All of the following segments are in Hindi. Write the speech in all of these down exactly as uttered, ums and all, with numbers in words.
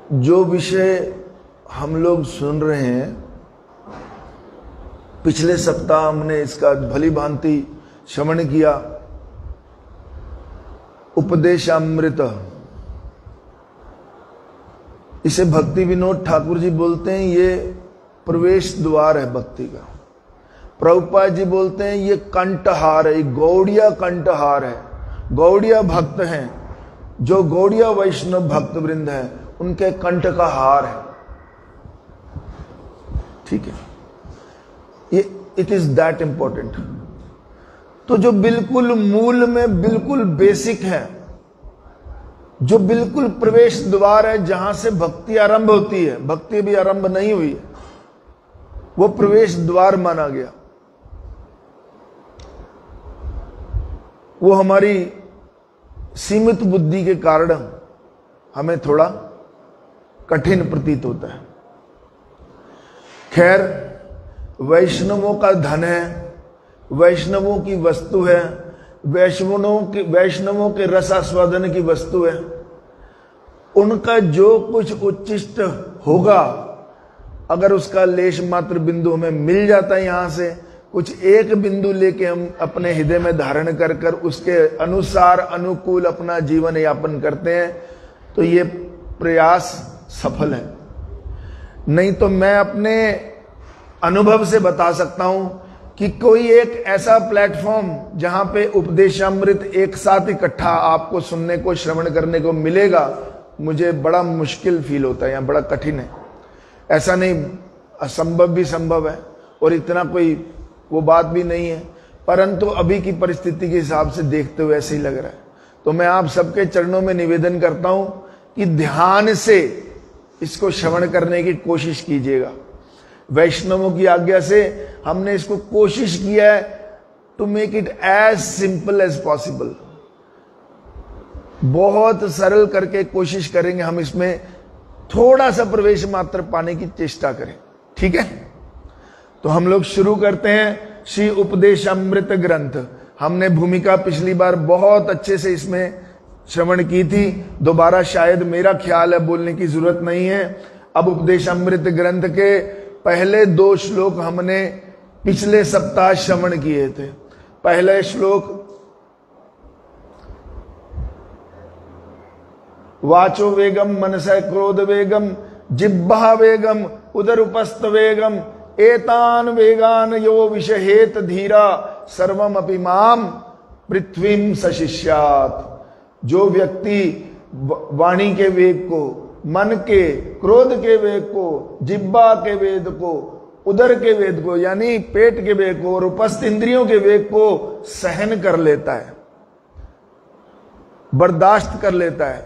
जो विषय हम लोग सुन रहे हैं, पिछले सप्ताह हमने इसका भली भांति श्रवण किया। उपदेशामृत, इसे भक्ति विनोद ठाकुर जी बोलते हैं ये प्रवेश द्वार है भक्ति का। प्रभुपाद जी बोलते हैं ये कंठहार है, गौड़िया कंठहार है। गौड़िया भक्त हैं, जो गौड़िया वैष्णव भक्त वृंद है उनके कंठ का हार है। ठीक है, ये इट इज दैट इंपॉर्टेंट। तो जो बिल्कुल मूल में बिल्कुल बेसिक है, जो बिल्कुल प्रवेश द्वार है, जहां से भक्ति आरंभ होती है, भक्ति भी आरंभ नहीं हुई है, वो प्रवेश द्वार माना गया। वो हमारी सीमित बुद्धि के कारण हमें थोड़ा कठिन प्रतीत होता है। खैर, वैष्णवों का धन है, वैष्णवों की वस्तु है, वैष्णवों के वैष्णवों के रसास्वादन की वस्तु है। उनका जो कुछ उच्चिष्ट होगा, अगर उसका लेश मात्र बिंदु हमें मिल जाता है, यहां से कुछ एक बिंदु लेके हम अपने हृदय में धारण कर कर उसके अनुसार अनुकूल अपना जीवन यापन करते हैं, तो ये प्रयास सफल है। नहीं तो मैं अपने अनुभव से बता सकता हूं कि कोई एक ऐसा प्लेटफॉर्म जहां पे उपदेशामृत एक साथ इकट्ठा आपको सुनने को, श्रवण करने को मिलेगा, मुझे बड़ा मुश्किल फील होता है, यहां बड़ा कठिन है। ऐसा नहीं, असंभव भी संभव है और इतना कोई वो बात भी नहीं है, परंतु अभी की परिस्थिति के हिसाब से देखते हुए ऐसे ही लग रहा है। तो मैं आप सबके चरणों में निवेदन करता हूं कि ध्यान से इसको श्रवण करने की कोशिश कीजिएगा। वैष्णवों की आज्ञा से हमने इसको कोशिश किया है to make it as simple as possible. बहुत सरल करके कोशिश करेंगे हम इसमें थोड़ा सा प्रवेश मात्र पाने की चेष्टा करें। ठीक है, तो हम लोग शुरू करते हैं श्री उपदेशामृत ग्रंथ। हमने भूमिका पिछली बार बहुत अच्छे से इसमें श्रवण की थी, दोबारा शायद मेरा ख्याल है बोलने की जरूरत नहीं है। अब उपदेशामृत ग्रंथ के पहले दो श्लोक हमने पिछले सप्ताह श्रवण किए थे। पहला श्लोक वाचो वेगम मनसा क्रोध वेगम जिह्वा वेगम उदर उपस्थ वेगम एतान वेगान यो विषहेत धीरा सर्वम अपि माम पृथ्वीम सशिष्यात। जो व्यक्ति वाणी के वेग को, मन के, क्रोध के वेग को, जिह्वा के वेग को, उदर के वेग को यानी पेट के वेग को और उपस्थ इंद्रियों के वेग को सहन कर लेता है, बर्दाश्त कर लेता है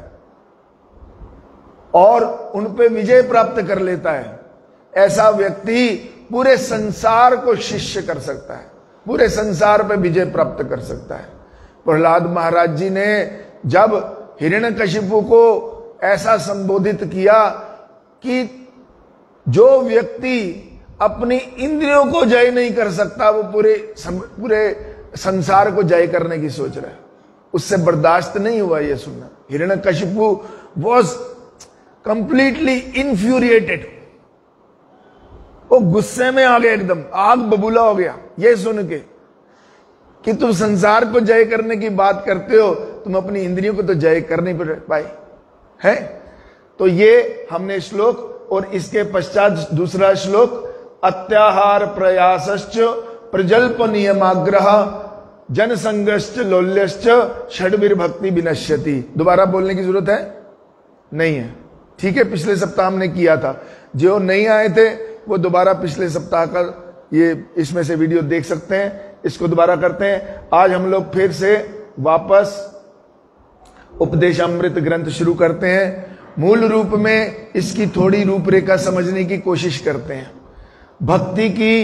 और उन पे विजय प्राप्त कर लेता है, ऐसा व्यक्ति पूरे संसार को शिष्य कर सकता है, पूरे संसार पे विजय प्राप्त कर सकता है। प्रहलाद महाराज जी ने जब हिरण्यकशिपु को ऐसा संबोधित किया कि जो व्यक्ति अपनी इंद्रियों को जय नहीं कर सकता, वो पूरे पूरे संसार को जय करने की सोच रहा है, उससे बर्दाश्त नहीं हुआ ये सुनना। हिरण्यकशिपु वॉज कंप्लीटली इन्फ्यूरिएटेड, वो गुस्से में आ गया, एकदम आग बबूला हो गया ये सुन के कि तुम संसार को जय करने की बात करते हो, तुम अपनी इंद्रियों को तो जय कर नहीं पाए है। तो ये हमने श्लोक, और इसके पश्चात दूसरा श्लोक अत्याहार प्रयासश्च प्रजल्प नियमाग्रह जनसंगश्च लोल्यश्च षड्वीर भक्ति विनश्यति। दोबारा बोलने की जरूरत है नहीं है, ठीक है। पिछले सप्ताह हमने किया था, जो नहीं आए थे वो दोबारा पिछले सप्ताह का ये इसमें से वीडियो देख सकते हैं। इसको दोबारा करते हैं। आज हम लोग फिर से वापस उपदेशामृत ग्रंथ शुरू करते हैं। मूल रूप में इसकी थोड़ी रूपरेखा समझने की कोशिश करते हैं। भक्ति की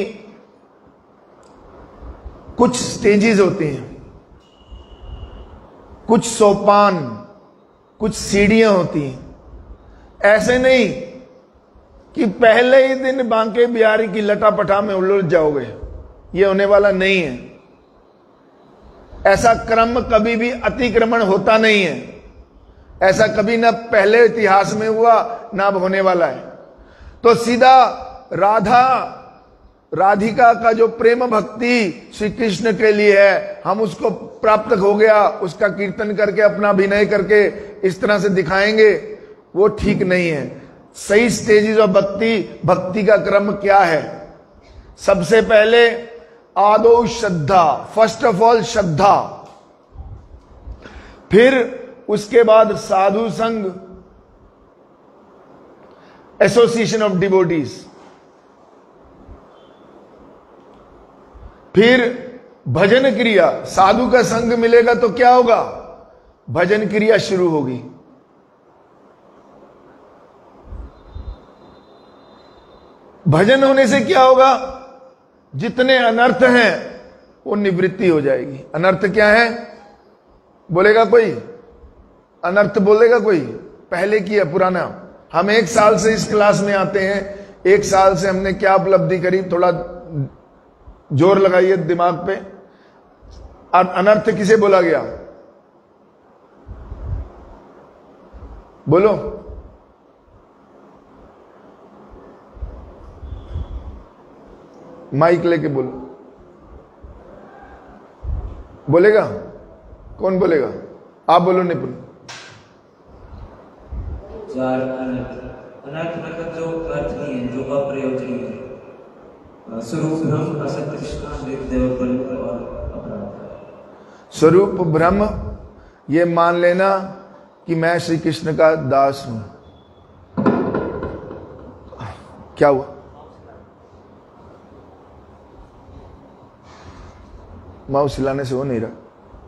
कुछ स्टेजेस होती हैं, कुछ सोपान, कुछ सीढ़ियां होती हैं। ऐसे नहीं कि पहले ही दिन बांके बिहारी की लटापटा में उलझ जाओगे, ये होने वाला नहीं है। ऐसा क्रम कभी भी अतिक्रमण होता नहीं है। ऐसा कभी ना पहले इतिहास में हुआ ना अब होने वाला है। तो सीधा राधा राधिका का जो प्रेम भक्ति श्री कृष्ण के लिए है, हम उसको प्राप्त हो गया, उसका कीर्तन करके अपना अभिनय करके इस तरह से दिखाएंगे, वो ठीक नहीं है। सही स्टेजेस ऑफ भक्ति, भक्ति का क्रम क्या है? सबसे पहले आदो श्रद्धा, फर्स्ट ऑफ ऑल श्रद्धा, फिर उसके बाद साधु संग, एसोसिएशन ऑफ डिवोटीज, फिर भजन क्रिया। साधु का संग मिलेगा तो क्या होगा? भजन क्रिया शुरू होगी। भजन होने से क्या होगा? जितने अनर्थ हैं वो निवृत्ति हो जाएगी। अनर्थ क्या है? बोलेगा कोई? अनर्थ बोलेगा कोई? पहले की है, पुराना। हम एक साल से इस क्लास में आते हैं, एक साल से हमने क्या उपलब्धि करी? थोड़ा जोर लगाइए दिमाग पे। अनर्थ किसे बोला गया? बोलो। माइक लेके बोलो। बोलेगा कौन? बोलेगा? आप बोलो निपुण। चार अनर्थ। अनर्थ मतलब जो अर्थ नहीं है, जो अप्रयोजनीय है। स्वरूप भ्रम, असत्य कृष्ण और अपराध। स्वरूप भ्रम, ये मान लेना कि मैं श्री कृष्ण का दास हूं। क्या हुआ? माउस हिलाने से हो नहीं रहा।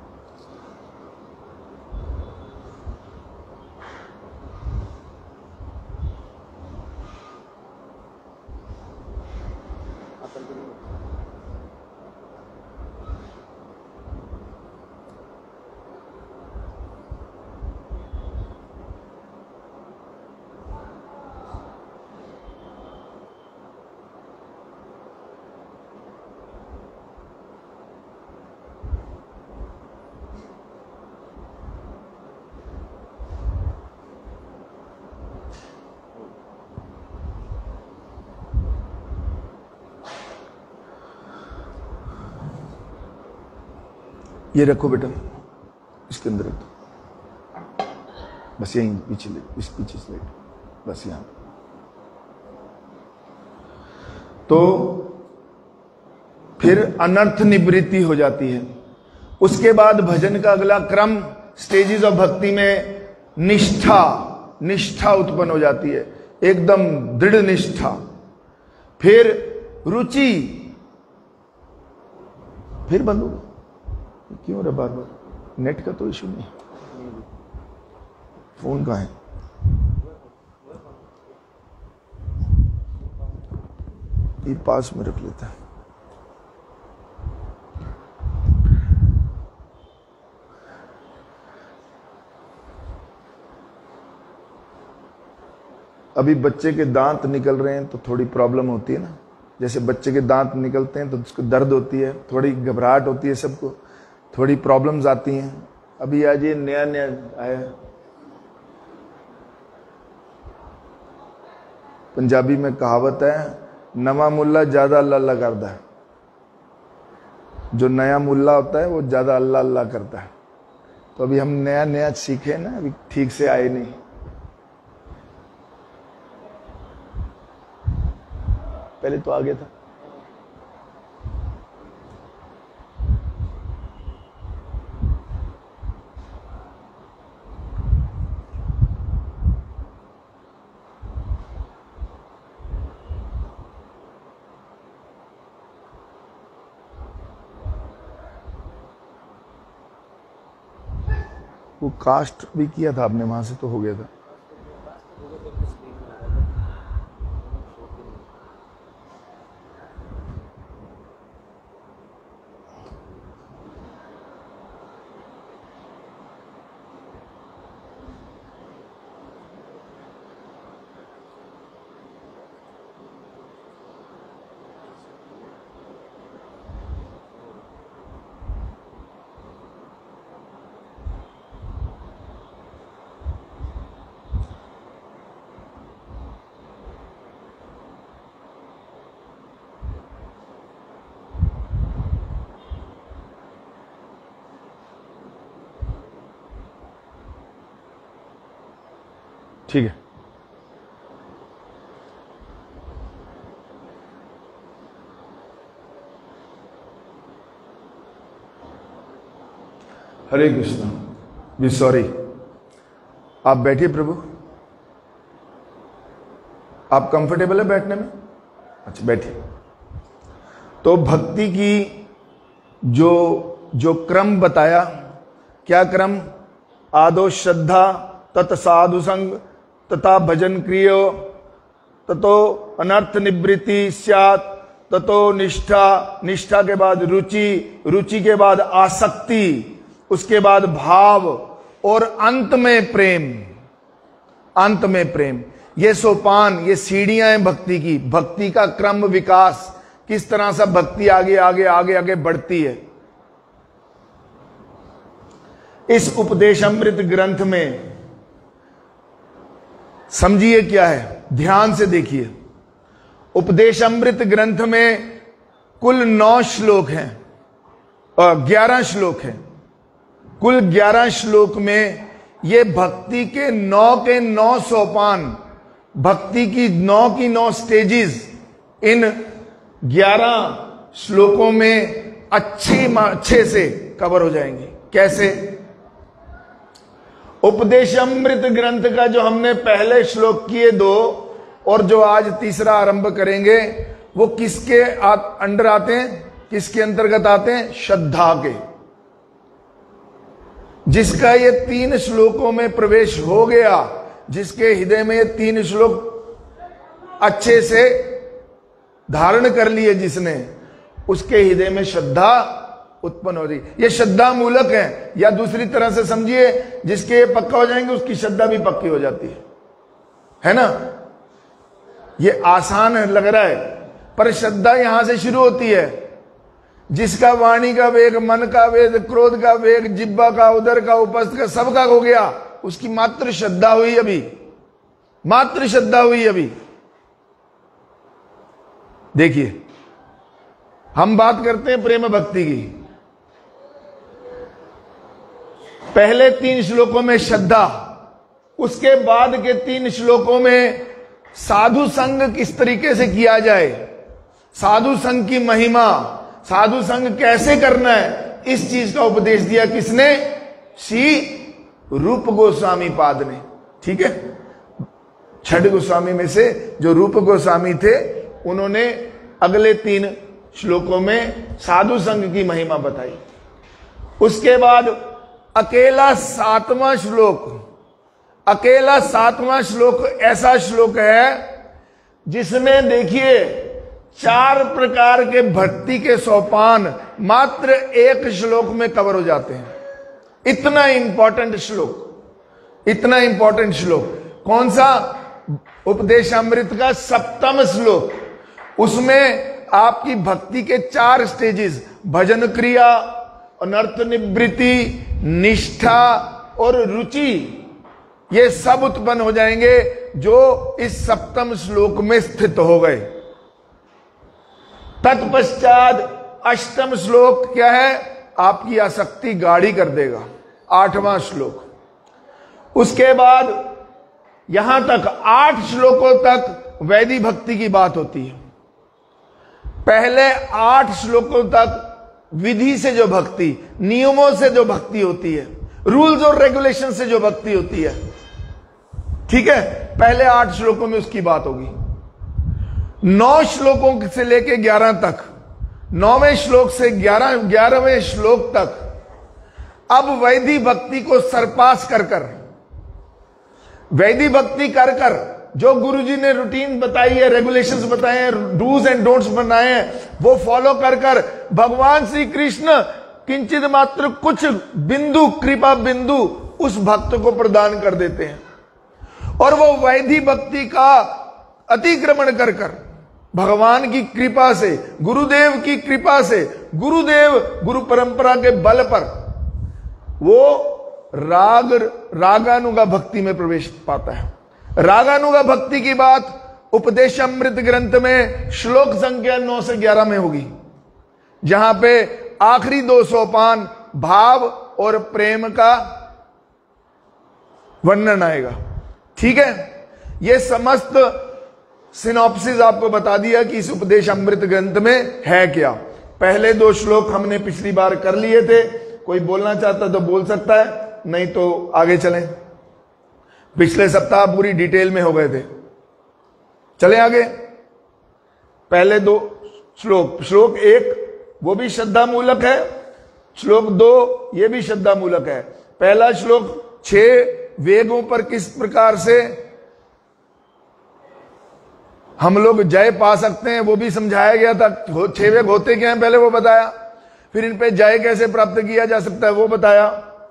ये रखो बेटा, इसके अंदर रख दो, बस यहीं पीछे ले, इस पीछे से बस यहां। तो फिर अनर्थ निवृत्ति हो जाती है। उसके बाद भजन का अगला क्रम, स्टेजेस ऑफ भक्ति में निष्ठा, निष्ठा उत्पन्न हो जाती है, एकदम दृढ़ निष्ठा। फिर रुचि, फिर बंद होगा। क्यों रहा बार बार? नेट का तो इशू नहीं, फोन का है। ये पास में रख लेता है। अभी बच्चे के दांत निकल रहे हैं तो थोड़ी प्रॉब्लम होती है ना। जैसे बच्चे के दांत निकलते हैं तो उसको दर्द होती है, थोड़ी घबराहट होती है, सबको थोड़ी प्रॉब्लम्स आती हैं। अभी आज ये नया नया आया, पंजाबी में कहावत है, नवा मुल्ला ज्यादा अल्लाह अल्लाह करता है। जो नया मुल्ला होता है वो ज्यादा अल्लाह अल्लाह करता है। तो अभी हम नया नया सीखे ना, अभी ठीक से आए नहीं। पहले तो आ गया था। वो कास्ट भी किया था आपने, वहां से तो हो गया था। ठीक है। हरे कृष्णा। बी सॉरी। आप बैठिए प्रभु। आप कंफर्टेबल है बैठने में? अच्छा बैठिए। तो भक्ति की जो जो क्रम बताया, क्या क्रम? आदो श्रद्धा, तत साधु संग, तथा भजन क्रियो, ततो अनर्थ निवृत्ति स्यात्, ततो निष्ठा, निष्ठा के बाद रुचि, रुचि के बाद आसक्ति, उसके बाद भाव, और अंत में प्रेम। अंत में प्रेम। ये सोपान, ये सीढ़ियां हैं भक्ति की। भक्ति का क्रम विकास, किस तरह से भक्ति आगे आगे आगे आगे बढ़ती है। इस उपदेशामृत ग्रंथ में समझिए क्या है, ध्यान से देखिए। उपदेशामृत ग्रंथ में कुल नौ श्लोक हैं और ग्यारह श्लोक हैं। कुल ग्यारह श्लोक में ये भक्ति के नौ के नौ सोपान, भक्ति की नौ की नौ स्टेजेस इन ग्यारह श्लोकों में अच्छी अच्छे से कवर हो जाएंगे। कैसे? उपदेशामृत ग्रंथ का जो हमने पहले श्लोक किए दो और जो आज तीसरा आरंभ करेंगे, वो किसके आ, अंडर आते हैं, किसके अंतर्गत आते हैं? श्रद्धा के। जिसका ये तीन श्लोकों में प्रवेश हो गया, जिसके हृदय में ये तीन श्लोक अच्छे से धारण कर लिए जिसने, उसके हृदय में श्रद्धा उत्पन्न हो रही। ये श्रद्धा मूलक है, या दूसरी तरह से समझिए, जिसके ये पक्का हो जाएंगे उसकी श्रद्धा भी पक्की हो जाती है, है ना? ये आसान लग रहा है, पर श्रद्धा यहां से शुरू होती है। जिसका वाणी का वेग, मन का वेग, क्रोध का वेग, जिब्बा का, उदर का, उपस्थ का, सबका हो गया, उसकी मात्र श्रद्धा हुई अभी, मात्र श्रद्धा हुई अभी। देखिए, हम बात करते हैं प्रेम भक्ति की। पहले तीन श्लोकों में श्रद्धा, उसके बाद के तीन श्लोकों में साधु संग किस तरीके से किया जाए, साधु संग की महिमा, साधु संग कैसे करना है, इस चीज का उपदेश दिया किसने? श्री रूप गोस्वामी पाद ने। ठीक है, छठ गोस्वामी में से जो रूप गोस्वामी थे, उन्होंने अगले तीन श्लोकों में साधु संग की महिमा बताई। उसके बाद अकेला सातवां श्लोक, अकेला सातवां श्लोक ऐसा श्लोक है जिसमें देखिए चार प्रकार के भक्ति के सोपान मात्र एक श्लोक में कवर हो जाते हैं। इतना इंपॉर्टेंट श्लोक, इतना इंपॉर्टेंट श्लोक। कौन सा? उपदेशामृत का सप्तम श्लोक। उसमें आपकी भक्ति के चार स्टेजेस, भजन क्रिया, अनर्थ निवृत्ति, निष्ठा और रुचि, ये सब उत्पन्न हो जाएंगे जो इस सप्तम श्लोक में स्थित हो गए। तत्पश्चात अष्टम श्लोक क्या है? आपकी आसक्ति गाढ़ी कर देगा, आठवां श्लोक। उसके बाद यहां तक आठ श्लोकों तक वैदिक भक्ति की बात होती है। पहले आठ श्लोकों तक विधि से जो भक्ति, नियमों से जो भक्ति होती है, रूल्स और रेगुलेशन से जो भक्ति होती है, ठीक है, पहले आठ श्लोकों में उसकी बात होगी। नौ श्लोकों से लेके ग्यारह तक, नौवें श्लोक से ग्यारह ग्यारहवें श्लोक तक अब वैदिक भक्ति को सरपास कर कर, वैदिक भक्ति कर कर जो गुरुजी ने रूटीन बताई है, रेगुलेशंस बताए हैं, डूज एंड डोंट्स बनाए हैं, वो फॉलो कर कर भगवान श्री कृष्ण किंचित मात्र कुछ बिंदु, कृपा बिंदु उस भक्त को प्रदान कर देते हैं, और वो वैदिक भक्ति का अतिक्रमण कर कर भगवान की कृपा से, गुरुदेव की कृपा से, गुरुदेव गुरु परंपरा के बल पर वो राग रागानुगा भक्ति में प्रवेश पाता है। रागानुगा भक्ति की बात उपदेशामृत ग्रंथ में श्लोक संख्या नौ से ग्यारह में होगी, जहां पे आखिरी दो सोपान भाव और प्रेम का वर्णन आएगा। ठीक है, ये समस्त सिनॉप्सिस आपको बता दिया कि इस उपदेश अमृत ग्रंथ में है क्या। पहले दो श्लोक हमने पिछली बार कर लिए थे, कोई बोलना चाहता तो बोल सकता है, नहीं तो आगे चलें। पिछले सप्ताह पूरी डिटेल में हो गए थे, चले आगे। पहले दो श्लोक, श्लोक एक वो भी श्रद्धा मूलक है, श्लोक दो ये भी श्रद्धा मूलक है। पहला श्लोक छह वेगों पर किस प्रकार से हम लोग जय पा सकते हैं वो भी समझाया गया था। छह वेग होते क्या हैं पहले वो बताया, फिर इन पे जय कैसे प्राप्त किया जा सकता है वो बताया।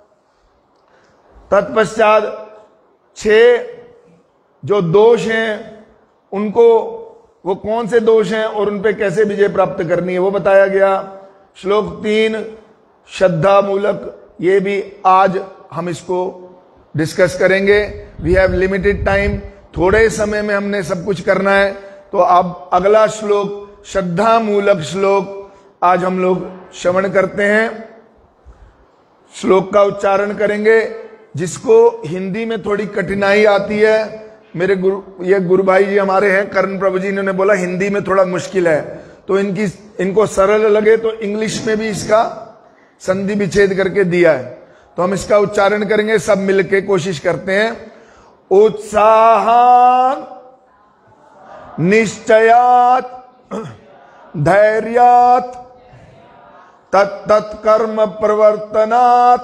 तत्पश्चात छह जो दोष हैं उनको, वो कौन से दोष हैं और उन पे कैसे विजय प्राप्त करनी है वो बताया गया। श्लोक तीन श्रद्धा मूलक, ये भी आज हम इसको डिस्कस करेंगे। वी हैव लिमिटेड टाइम, थोड़े समय में हमने सब कुछ करना है। तो अब अगला श्लोक श्रद्धा मूलक श्लोक आज हम लोग श्रवण करते हैं। श्लोक का उच्चारण करेंगे, जिसको हिंदी में थोड़ी कठिनाई आती है। मेरे गुरु, ये गुरु भाई जी हमारे हैं कर्ण प्रभु जी, इन्होंने बोला हिंदी में थोड़ा मुश्किल है, तो इनकी इनको सरल लगे तो इंग्लिश में भी इसका संधि विच्छेद करके दिया है, तो हम इसका उच्चारण करेंगे, सब मिलके कोशिश करते हैं। उत्साहान निश्चयात धैर्यात तत्तत् कर्म प्रवर्तनात्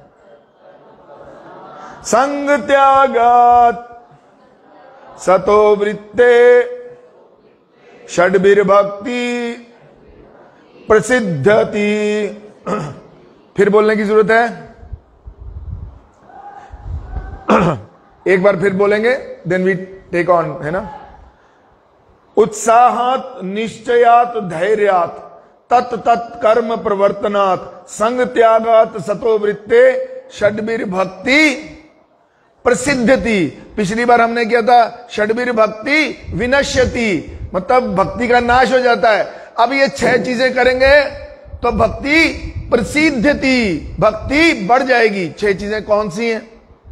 संग त्यागात सतो वृत्ते षड्भिर्भक्ति प्रसिद्धति। फिर बोलने की जरूरत है, एक बार फिर बोलेंगे, देन वी टेक ऑन, है ना। उत्साहात निश्चयात धैर्यात तत् तत् कर्म प्रवर्तनात् संग त्यागात सतो वृत्ते षड्भिर भक्ति प्रसिद्धति। पिछली बार हमने किया था षड्भिर भक्ति विनश्यति, मतलब भक्ति का नाश हो जाता है। अब ये छह चीजें करेंगे तो भक्ति प्रसिद्धति, भक्ति बढ़ जाएगी। छह चीजें कौन सी हैं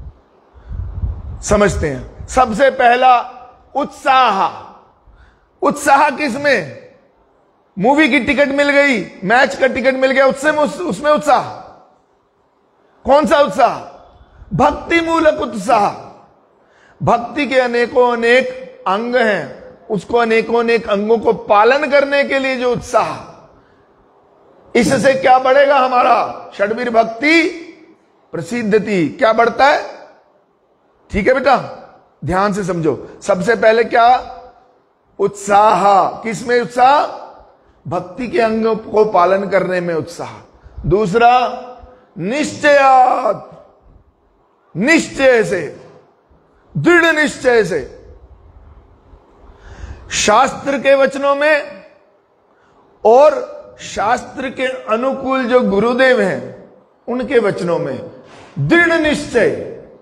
समझते हैं। सबसे पहला उत्साह। उत्साह किसमें? मूवी की टिकट मिल गई, मैच का टिकट मिल गया, उससे उसमें उत्साह। कौन सा उत्साह? भक्ति मूलक उत्साह। भक्ति के अनेकों अनेक अंग हैं, उसको अनेकों अनेक अंगों को पालन करने के लिए जो उत्साह, इससे क्या बढ़ेगा हमारा? षड्भिर भक्ति प्रसिद्धति। क्या बढ़ता है? ठीक है बेटा, ध्यान से समझो। सबसे पहले क्या? उत्साह। किसमें उत्साह? भक्ति के अंगों को पालन करने में उत्साह। दूसरा निश्चयात, निश्चय से, दृढ़ निश्चय से। शास्त्र के वचनों में और शास्त्र के अनुकूल जो गुरुदेव हैं उनके वचनों में दृढ़ निश्चय।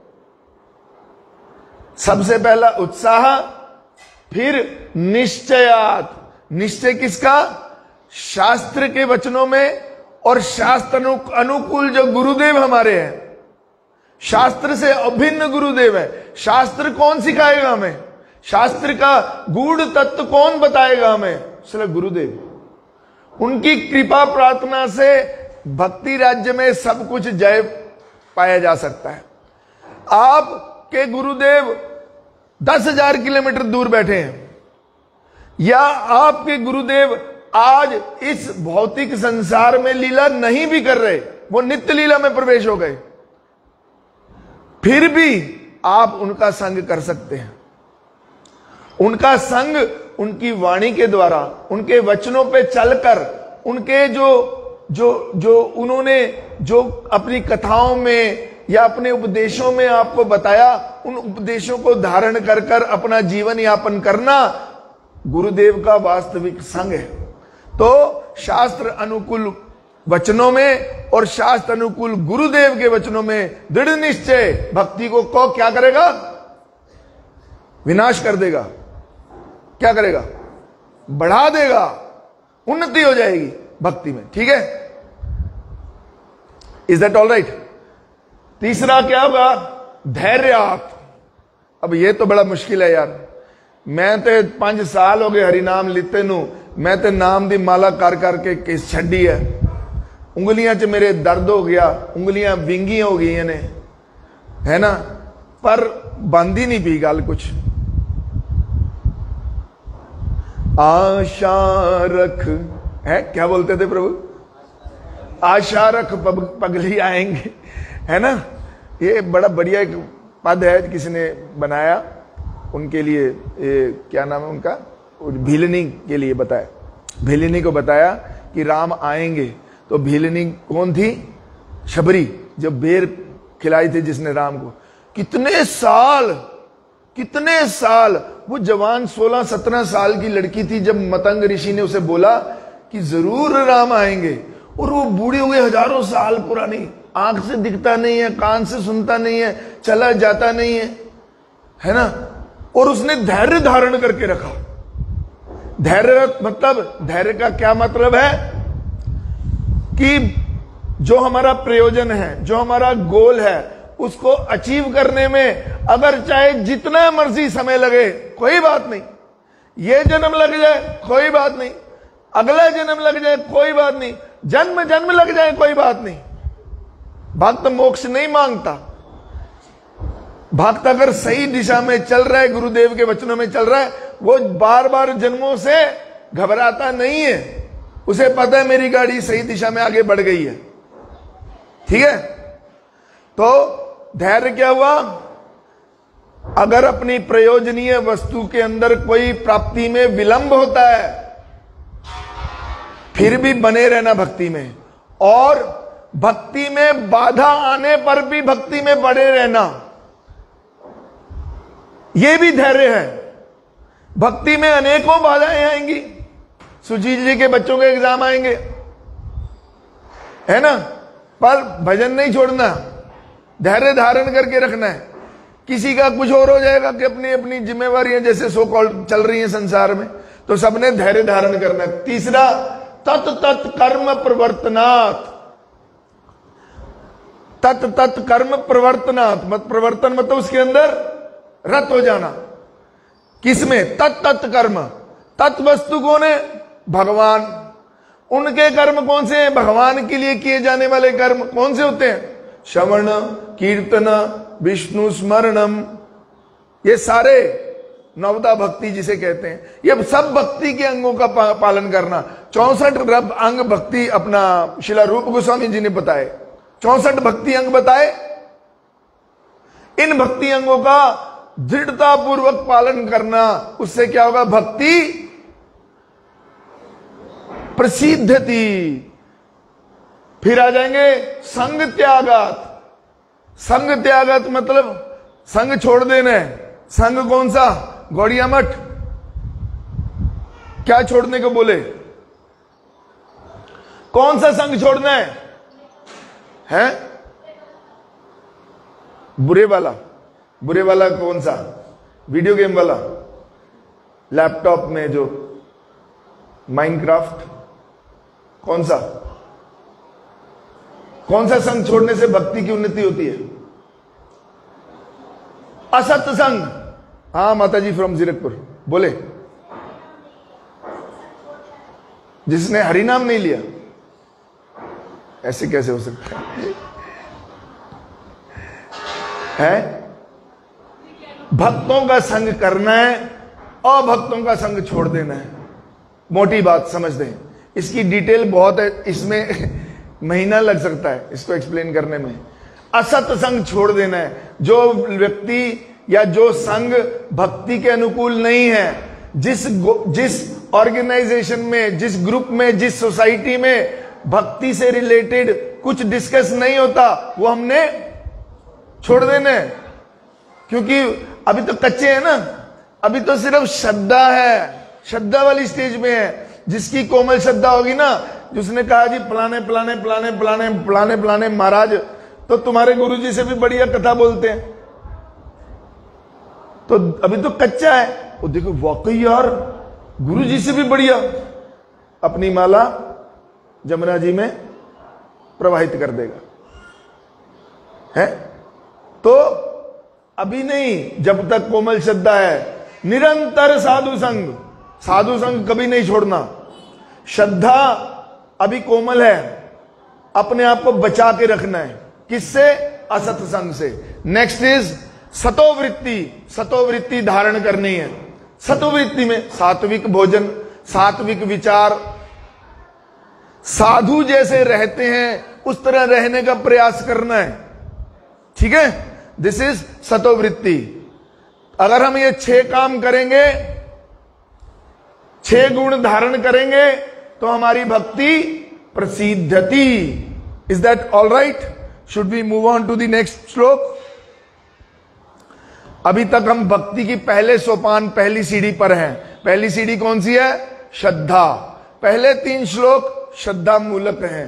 सबसे पहला उत्साह, फिर निश्चयात। निश्चय किसका? शास्त्र के वचनों में और शास्त्र अनुकूल जो गुरुदेव हमारे हैं, शास्त्र से अभिन्न गुरुदेव है। शास्त्र कौन सिखाएगा हमें? शास्त्र का गूढ़ तत्व कौन बताएगा हमें? सिर्फ गुरुदेव। उनकी कृपा प्रार्थना से भक्ति राज्य में सब कुछ जय पाया जा सकता है। आपके गुरुदेव दस हजार किलोमीटर दूर बैठे हैं, या आपके गुरुदेव आज इस भौतिक संसार में लीला नहीं भी कर रहे, वो नित्य लीला में प्रवेश हो गए, फिर भी आप उनका संग कर सकते हैं। उनका संग उनकी वाणी के द्वारा, उनके वचनों पे चलकर, उनके जो जो जो उन्होंने जो अपनी कथाओं में या अपने उपदेशों में आपको बताया, उन उपदेशों को धारण कर कर अपना जीवन यापन करना गुरुदेव का वास्तविक संग है। तो शास्त्र अनुकूल वचनों में और शास्त्र अनुकूल गुरुदेव के वचनों में दृढ़ निश्चय भक्ति को, को क्या करेगा? विनाश कर देगा। क्या करेगा? बढ़ा देगा, उन्नति हो जाएगी भक्ति में। ठीक है, इज दैट ऑल राइट? तीसरा क्या होगा? धैर्यात। अब ये तो बड़ा मुश्किल है यार। मैं तो पांच साल हो गए हरिनाम लिते नू, मैं तो नाम दी माला कर करके किस छड़ी है, उंगलियां च मेरे दर्द हो गया, उंगलियां विंगी हो गई ने, है ना, पर बंद ही नहीं पी गल कुछ। आशा रख है, क्या बोलते थे प्रभु, आशा रख पगली आएंगे, है ना। ये बड़ा बढ़िया एक पद है, किसी ने बनाया उनके लिए, ये क्या नाम है उनका, भीलनी के लिए बताया, भीलनी को बताया कि राम आएंगे। तो भीलनी कौन थी, शबरी, जो बेर खिलाई थी जिसने राम को, कितने साल कितने साल वो जवान सोलह सत्रह साल की लड़की थी जब मतंग ऋषि ने उसे बोला कि जरूर राम आएंगे, और वो बूढ़ी हो गई, हजारों साल पुरानी, आंख से दिखता नहीं है, कान से सुनता नहीं है, चला जाता नहीं है, है ना, और उसने धैर्य धारण करके रखा। धैर्य मतलब, धैर्य का क्या मतलब है कि जो हमारा प्रयोजन है, जो हमारा गोल है, उसको अचीव करने में अगर चाहे जितना मर्जी समय लगे कोई बात नहीं, ये जन्म लग जाए कोई बात नहीं, अगला जन्म लग जाए कोई बात नहीं, जन्म जन्म लग जाए कोई बात नहीं। भक्त मोक्ष नहीं मांगता। भक्त अगर सही दिशा में चल रहा है, गुरुदेव के वचनों में चल रहा है, वो बार बार जन्मों से घबराता नहीं है। उसे पता है मेरी गाड़ी सही दिशा में आगे बढ़ गई है। ठीक है, तो धैर्य क्या हुआ, अगर अपनी प्रयोजनीय वस्तु के अंदर कोई प्राप्ति में विलंब होता है, फिर भी बने रहना भक्ति में, और भक्ति में बाधा आने पर भी भक्ति में बने रहना, यह भी धैर्य है। भक्ति में अनेकों बाधाएं आएंगी, सुजीत जी के बच्चों के एग्जाम आएंगे, है ना, पर भजन नहीं छोड़ना, धैर्य धारण करके रखना है। किसी का कुछ और हो जाएगा कि अपनी अपनी जिम्मेवारियां जैसे सो कॉल चल रही हैं संसार में, तो सबने धैर्य धारण करना है। तीसरा, तत् तत् कर्म प्रवर्तनात्, तत् तत् कर्म प्रवर्तनात्, मत प्रवर्तन मतलब उसके अंदर रत हो जाना। किसमें, तत् तत् कर्म, तत् वस्तु कौन है, भगवान, उनके कर्म कौन से हैं, भगवान के लिए किए जाने वाले कर्म कौन से होते हैं, श्रवण कीर्तन विष्णु स्मरणम, ये सारे नवदा भक्ति जिसे कहते हैं, ये सब भक्ति के अंगों का पा, पालन करना। चौसठ रब अंग भक्ति अपना शिला रूप गोस्वामी जी ने बताए, चौसठ भक्ति अंग बताए। इन भक्ति अंगों का दृढ़ता पूर्वक पालन करना, उससे क्या होगा, भक्ति प्रसिद्धति। फिर आ जाएंगे संग त्यागात। संग त्यागात मतलब संग छोड़ देना है। संग कौन सा, गौड़िया मठ, क्या छोड़ने को बोले, कौन सा संग छोड़ना है, हैं? बुरे वाला, बुरे वाला कौन सा, वीडियो गेम वाला, लैपटॉप में जो माइनक्राफ्ट, कौन सा, कौन सा संग छोड़ने से भक्ति की उन्नति होती है, असत संग। हाँ माता जी फ्रॉम जीरकपुर बोले, जिसने हरिनाम नहीं लिया, ऐसे कैसे हो सकता है, है? भक्तों का संग करना है, अभक्तों का संग छोड़ देना है। मोटी बात समझ दें, इसकी डिटेल बहुत है, इसमें महीना लग सकता है इसको एक्सप्लेन करने में। असत संग छोड़ देना है। जो व्यक्ति या जो संग भक्ति के अनुकूल नहीं है, जिस जिस ऑर्गेनाइजेशन में, जिस ग्रुप में, जिस सोसाइटी में भक्ति से रिलेटेड कुछ डिस्कस नहीं होता, वो हमने छोड़ देना है। क्योंकि अभी तो कच्चे हैं ना, अभी तो सिर्फ श्रद्धा है, श्रद्धा वाली स्टेज में है। जिसकी कोमल श्रद्धा होगी ना, जिसने कहा जी फलाने फलाने फलाने फलाने फलाने फलाने महाराज तो तुम्हारे गुरुजी से भी बढ़िया कथा बोलते हैं, तो अभी तो कच्चा है। वो देखो वाकई यार गुरुजी से भी बढ़िया, अपनी माला जमुना जी में प्रवाहित कर देगा, है? तो अभी नहीं, जब तक कोमल श्रद्धा है, निरंतर साधु संग, साधु संग कभी नहीं छोड़ना। श्रद्धा अभी कोमल है, अपने आप को बचा के रखना है। किससे? असत संग से। नेक्स्ट इज सतोवृत्ति, सतोवृत्ति धारण करनी है। सतोवृत्ति में सात्विक भोजन, सात्विक विचार, साधु जैसे रहते हैं उस तरह रहने का प्रयास करना है। ठीक है, दिस इज सतोवृत्ति। अगर हम ये छह काम करेंगे, छह गुण धारण करेंगे, तो हमारी भक्ति प्रसिद्धति। Is that all right? Should we move on to the next shloka? अभी तक हम भक्ति की पहले सोपान, पहली सीढ़ी पर हैं। पहली सीढ़ी कौन सी है? श्रद्धा। पहले तीन श्लोक श्रद्धा मूलक हैं।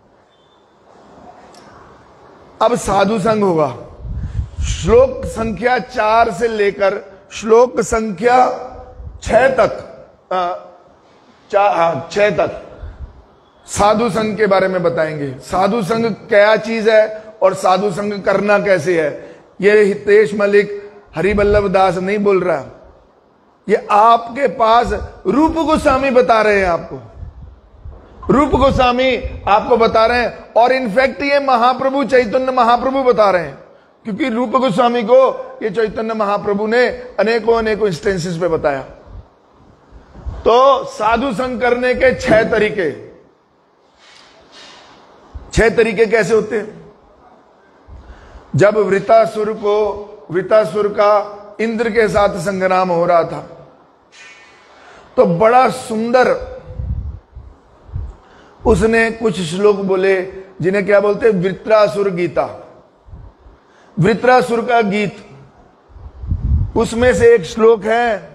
अब साधु संग होगा। श्लोक संख्या चार से लेकर श्लोक संख्या छह तक, चार छह तक साधु संग के बारे में बताएंगे। साधु संग क्या चीज है और साधु संग करना कैसे है। ये हितेश मलिक, हरिवल्लभ दास नहीं बोल रहा, ये आपके पास रूप गोस्वामी बता रहे हैं। आपको रूप गोस्वामी आपको बता रहे हैं, और इनफैक्ट ये महाप्रभु चैतन्य महाप्रभु बता रहे हैं, क्योंकि रूप गोस्वामी को ये चैतन्य महाप्रभु ने अनेकों अनेकों इंस्टेंसेस पे बताया। तो साधु संग करने के छह तरीके। छह तरीके कैसे होते हैं? जब वृतासुर को, वृतासुर का इंद्र के साथ संग्राम हो रहा था, तो बड़ा सुंदर उसने कुछ श्लोक बोले, जिन्हें क्या बोलते हैं? वृत्रासुर गीता, वृत्रासुर का गीत। उसमें से एक श्लोक है,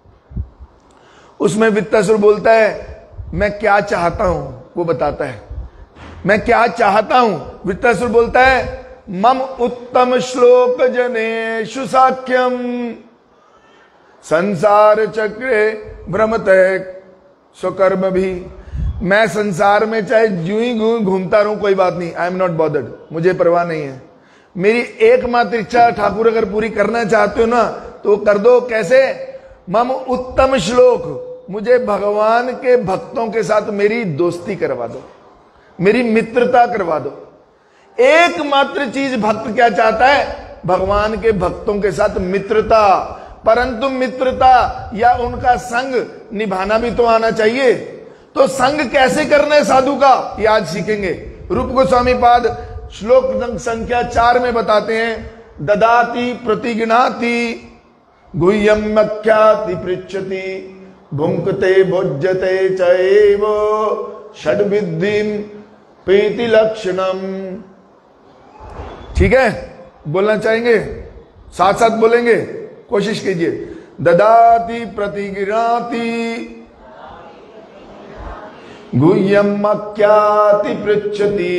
उसमें वृत्रासुर बोलता है मैं क्या चाहता हूं, वो बताता है मैं क्या चाहता हूं। वृत्रासुर बोलता है मम उत्तम श्लोक जनेषु साख्यम संसार चक्रे भ्रमते स्वकर्म भी। मैं संसार में चाहे जू ही घूमता रहूं, कोई बात नहीं, आई एम नॉट बॉदर्ड, मुझे परवाह नहीं है। मेरी एकमात्र इच्छा ठाकुर अगर पूरी करना चाहते हो ना तो कर दो। कैसे? मम उत्तम श्लोक, मुझे भगवान के भक्तों के साथ मेरी दोस्ती करवा दो, मेरी मित्रता करवा दो। एकमात्र चीज भक्त क्या चाहता है? भगवान के भक्तों के साथ मित्रता। परंतु मित्रता या उनका संग निभाना भी तो आना चाहिए। तो संग कैसे करना है साधु का, ये आज सीखेंगे। रूप गोस्वामी पाद श्लोक संख्या चार में बताते हैं, ददाति प्रतिगृणाति गुह्यम मख्याति पृच्छति भुंक्ते भोज्यते चैव षड्विद्धिम प्रीति लक्षणम। ठीक है, बोलना चाहेंगे? साथ साथ बोलेंगे, कोशिश कीजिए। ददाति प्रतिगृणाति गुह्यम मख्याति पृच्छति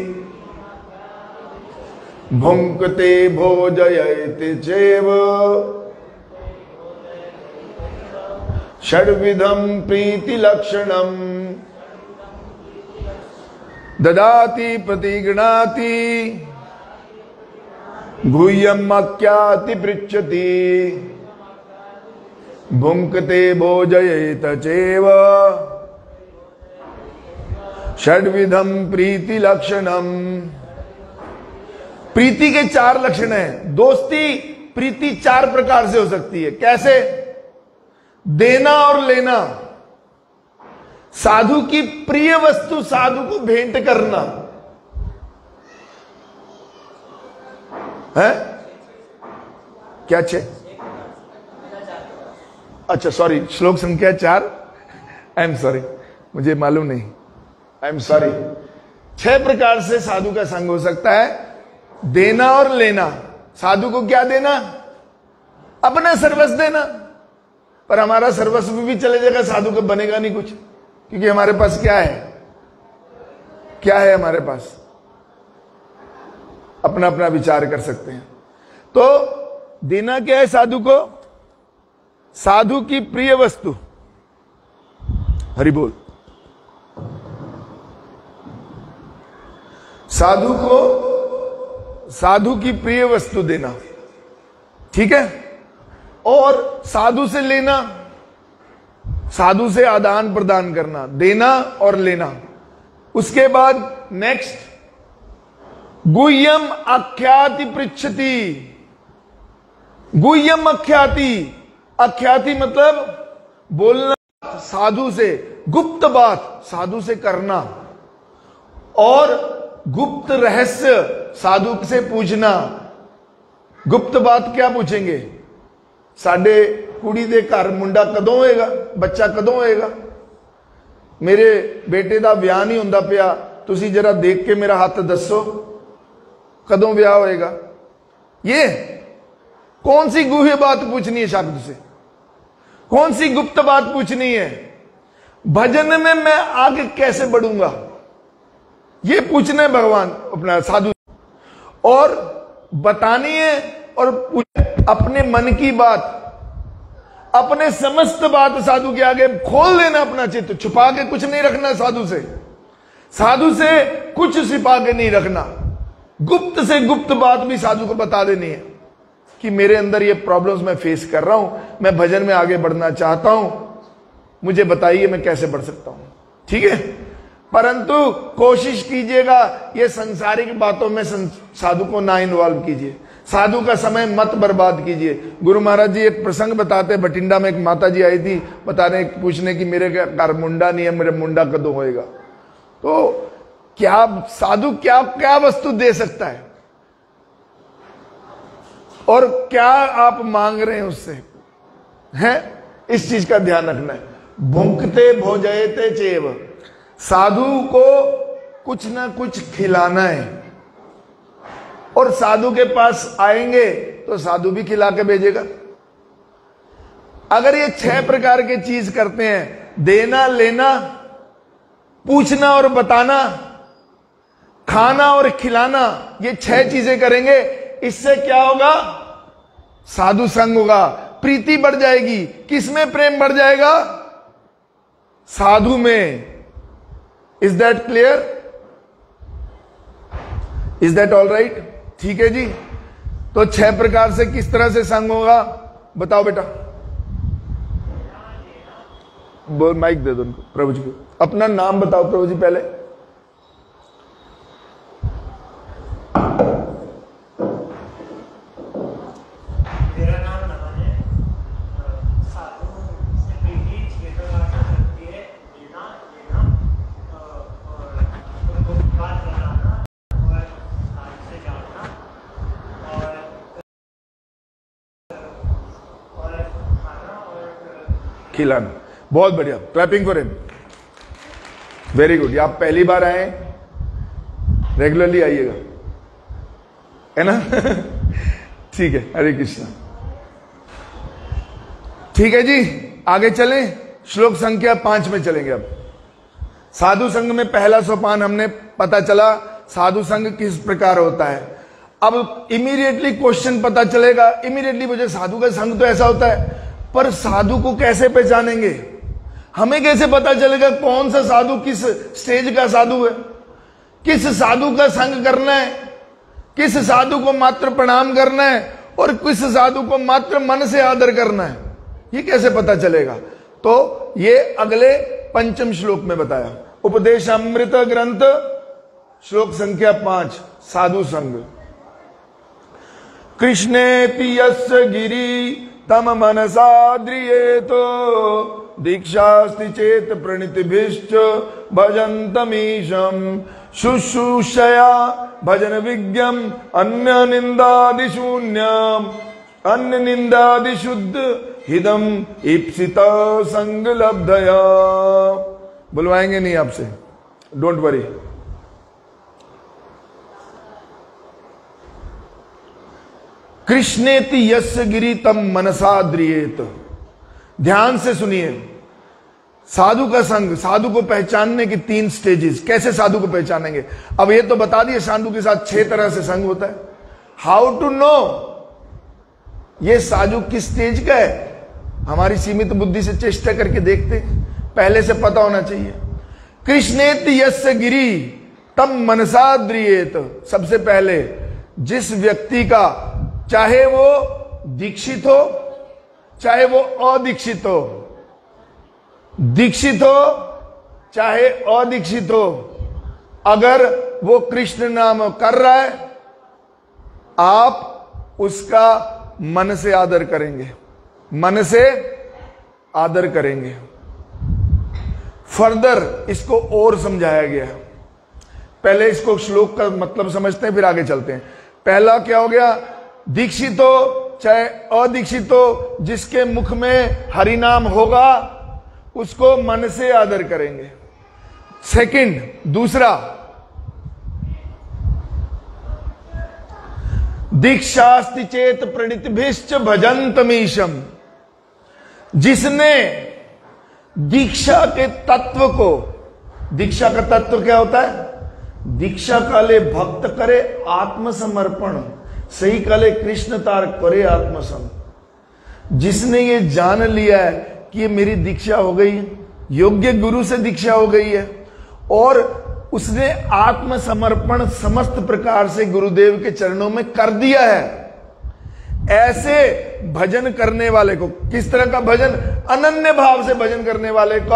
भुंक्ते भोजयति चैव षड्विधम प्रीति लक्षणम। ददाति प्रतिगृणाति गुह्यम मख्याति पृच्छति भुंक्ते भोजयेत चैव षड्विधम प्रीति लक्षणम। प्रीति के चार लक्षण हैं। दोस्ती, प्रीति चार प्रकार से हो सकती है। कैसे? देना और लेना, साधु की प्रिय वस्तु साधु को भेंट करना है। क्या छे? अच्छा सॉरी, श्लोक संख्या चार। आई एम सॉरी, मुझे मालूम नहीं, आई एम सॉरी। छह प्रकार से साधु का संग हो सकता है। देना और लेना, साधु को क्या देना? अपना सर्वस्व देना। पर हमारा सर्वस्व भी चले जाएगा, साधु का बनेगा नहीं कुछ, क्योंकि हमारे पास क्या है? क्या है हमारे पास? अपना अपना विचार कर सकते हैं। तो देना क्या है साधु को? साधु की प्रिय वस्तु। हरि बोल। साधु को साधु की प्रिय वस्तु देना। ठीक है। और साधु से लेना, साधु से आदान प्रदान करना, देना और लेना। उसके बाद नेक्स्ट, गुह्यम आख्याति पृच्छति। गुह्यम आख्याति, आख्याति मतलब बोलना साधु से, गुप्त बात साधु से करना, और गुप्त रहस्य साधु से पूछना। गुप्त बात क्या पूछेंगे? साडे कुड़ी दे घर मुंडा कदों होएगा, बच्चा कदों होएगा, मेरे बेटे दा ब्याह नहीं हुंदा पिया, तुसी जरा देख के मेरा हाथ दसो कदों ब्याह होएगा। ये कौन सी गुह्य बात पूछनी है शब्द से? कौन सी गुप्त बात पूछनी है? भजन में मैं आगे कैसे बढ़ूंगा, ये पूछना है भगवान अपना साधु, और बतानी है, और अपने मन की बात, अपने समस्त बात साधु के आगे खोल देना, अपना चित्त छुपा के कुछ नहीं रखना साधु से। साधु से कुछ छिपा के नहीं रखना, गुप्त से गुप्त बात भी साधु को बता देनी है कि मेरे अंदर ये प्रॉब्लम्स मैं फेस कर रहा हूं, मैं भजन में आगे बढ़ना चाहता हूं, मुझे बताइए मैं कैसे बढ़ सकता हूं। ठीक है, परंतु कोशिश कीजिएगा ये सांसारिक बातों में साधु को ना इन्वॉल्व कीजिए, साधु का समय मत बर्बाद कीजिए। गुरु महाराज जी एक प्रसंग बताते, बठिंडा में एक माता जी आई थी बताने पूछने की मेरे घर मुंडा नहीं है, मेरे मुंडा कदों होएगा। तो क्या साधु क्या क्या वस्तु दे सकता है और क्या आप मांग रहे हैं उससे, हैं? इस चीज का ध्यान रखना है। भुंकते भोजयते चेव, साधु को कुछ ना कुछ खिलाना है, और साधु के पास आएंगे तो साधु भी खिला के भेजेगा। अगर ये छह प्रकार के चीज करते हैं, देना, लेना, पूछना और बताना, खाना और खिलाना, ये छह चीजें करेंगे, इससे क्या होगा? साधु संग होगा, प्रीति बढ़ जाएगी। किसमें प्रेम बढ़ जाएगा? साधु में। Is that clear? Is that all right? ठीक है जी। तो छह प्रकार से किस तरह से संग होगा बताओ बेटा। बोल, माइक दे दो उनको, प्रभु जी को। अपना नाम बताओ प्रभु जी पहले। मेरा नाम नमन है। साधु से प्रीति छह प्रकार से सकती है, लेना, लेना, और उनको बात बताना, और साधु से जानना, और और खाना और खिलाना। बहुत बढ़िया, clapping for him, very good. आप पहली बार आए, रेगुलरली आइएगा, है ना? ठीक है, हरे कृष्णा। ठीक है जी, आगे चलें। श्लोक संख्या पांच में चलेंगे अब। साधु संघ में पहला सोपान हमने पता चला, साधु संघ किस प्रकार होता है। अब इमीडिएटली क्वेश्चन पता चलेगा, इमीडिएटली मुझे साधु का संघ तो ऐसा होता है, पर साधु को कैसे पहचानेंगे? हमें कैसे पता चलेगा कौन सा साधु किस स्टेज का साधु है? किस साधु का संग करना है, किस साधु को मात्र प्रणाम करना है, और किस साधु को मात्र मन से आदर करना है, ये कैसे पता चलेगा? तो ये अगले पंचम श्लोक में बताया। उपदेश अमृत ग्रंथ श्लोक संख्या पांच, साधु संग। कृष्णेति यस्य गिरि तम मनसा द्रियेतो, दीक्षास्ति चेत प्रणितिभिश्च भजन्तमीशम्, शुश्रूषया भजन विज्ञम अन्य निंदादि शून्यम, अन्य निंदादि शुद्ध हिदम इप्सिता संग लब्धया। बुलवाएंगे नहीं आपसे, डोंट वरी। कृष्णेति यस्य गिरि तम मनसा द्रियेत। ध्यान से सुनिए, साधु का संग, साधु को पहचानने की तीन स्टेजेस। कैसे साधु को पहचानेंगे? अब ये तो बता दिए साधु के साथ छह तरह से संग होता है। हाउ टू नो ये साधु किस स्टेज का है? हमारी सीमित बुद्धि से चेष्टा करके देखते, पहले से पता होना चाहिए। कृष्णेति यस्य गिरि तम मनसा द्रियेत। सबसे पहले जिस व्यक्ति का, चाहे वो दीक्षित हो चाहे वो अदीक्षित हो, दीक्षित हो चाहे अदीक्षित हो, अगर वो कृष्ण नाम कर रहा है, आप उसका मन से आदर करेंगे, मन से आदर करेंगे। फर्दर इसको और समझाया गया। पहले इसको श्लोक का मतलब समझते हैं, फिर आगे चलते हैं। पहला क्या हो गया? दीक्षित हो चाहे अदीक्षित हो, जिसके मुख में हरि नाम होगा उसको मन से आदर करेंगे। सेकंड, दूसरा, दीक्षास्ति चेत प्रणितभिश्च भजन्तमीशम, जिसने दीक्षा के तत्व को, दीक्षा का तत्व क्या होता है? दीक्षा काले भक्त करे आत्मसमर्पण, सही काले कृष्ण तार करे आत्मसम। जिसने ये जान लिया है कि ये मेरी दीक्षा हो गई है, योग्य गुरु से दीक्षा हो गई है, और उसने आत्मसमर्पण समस्त प्रकार से गुरुदेव के चरणों में कर दिया है, ऐसे भजन करने वाले को, किस तरह का भजन? अनन्य भाव से भजन करने वाले का,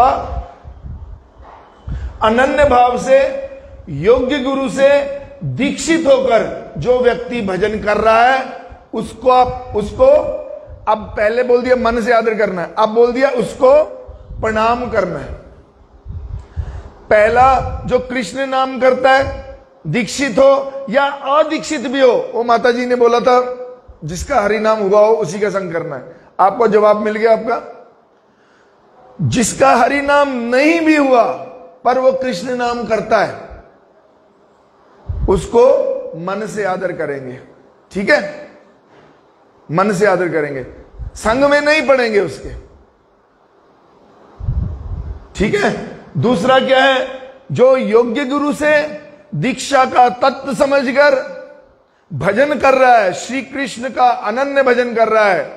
अनन्य भाव से योग्य गुरु से दीक्षित होकर जो व्यक्ति भजन कर रहा है, उसको आप उसको अब पहले बोल दिया मन से आदर करना है, अब बोल दिया उसको प्रणाम करना है। पहला जो कृष्ण नाम करता है, दीक्षित हो या अदीक्षित भी हो, वो माता जी ने बोला था जिसका हरि नाम हुआ हो उसी का संग करना है। आपको जवाब मिल गया आपका। जिसका हरि नाम नहीं भी हुआ पर वो कृष्ण नाम करता है, उसको मन से आदर करेंगे। ठीक है, मन से आदर करेंगे, संग में नहीं पड़ेंगे उसके। ठीक है। दूसरा क्या है? जो योग्य गुरु से दीक्षा का तत्व समझकर भजन कर रहा है, श्री कृष्ण का अनन्य भजन कर रहा है,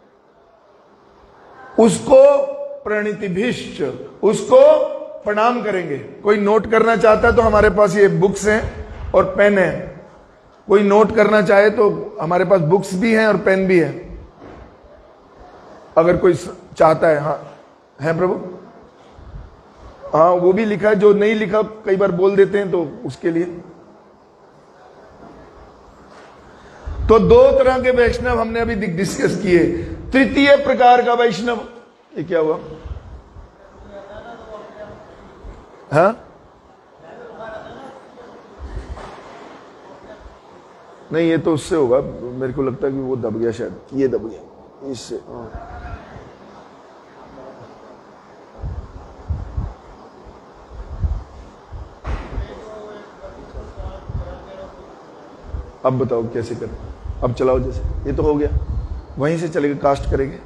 उसको प्रणितिभिश्च, उसको प्रणाम करेंगे। कोई नोट करना चाहता है तो हमारे पास ये बुक्स हैं और पेन है। कोई नोट करना चाहे तो हमारे पास बुक्स भी हैं और पेन भी है, अगर कोई चाहता है। हाँ है प्रभु, हाँ वो भी लिखा है, जो नहीं लिखा कई बार बोल देते हैं तो उसके लिए। तो दो तरह के वैष्णव हमने अभी डिस्कस किए। तृतीय प्रकार का वैष्णव, ये क्या हुआ? हाँ नहीं, ये तो उससे होगा, मेरे को लगता है कि वो दब गया, शायद ये दब गया इससे। अब बताओ कैसे करें? अब चलाओ, जैसे ये तो हो गया, वहीं से चलेगा, कास्ट करेंगे।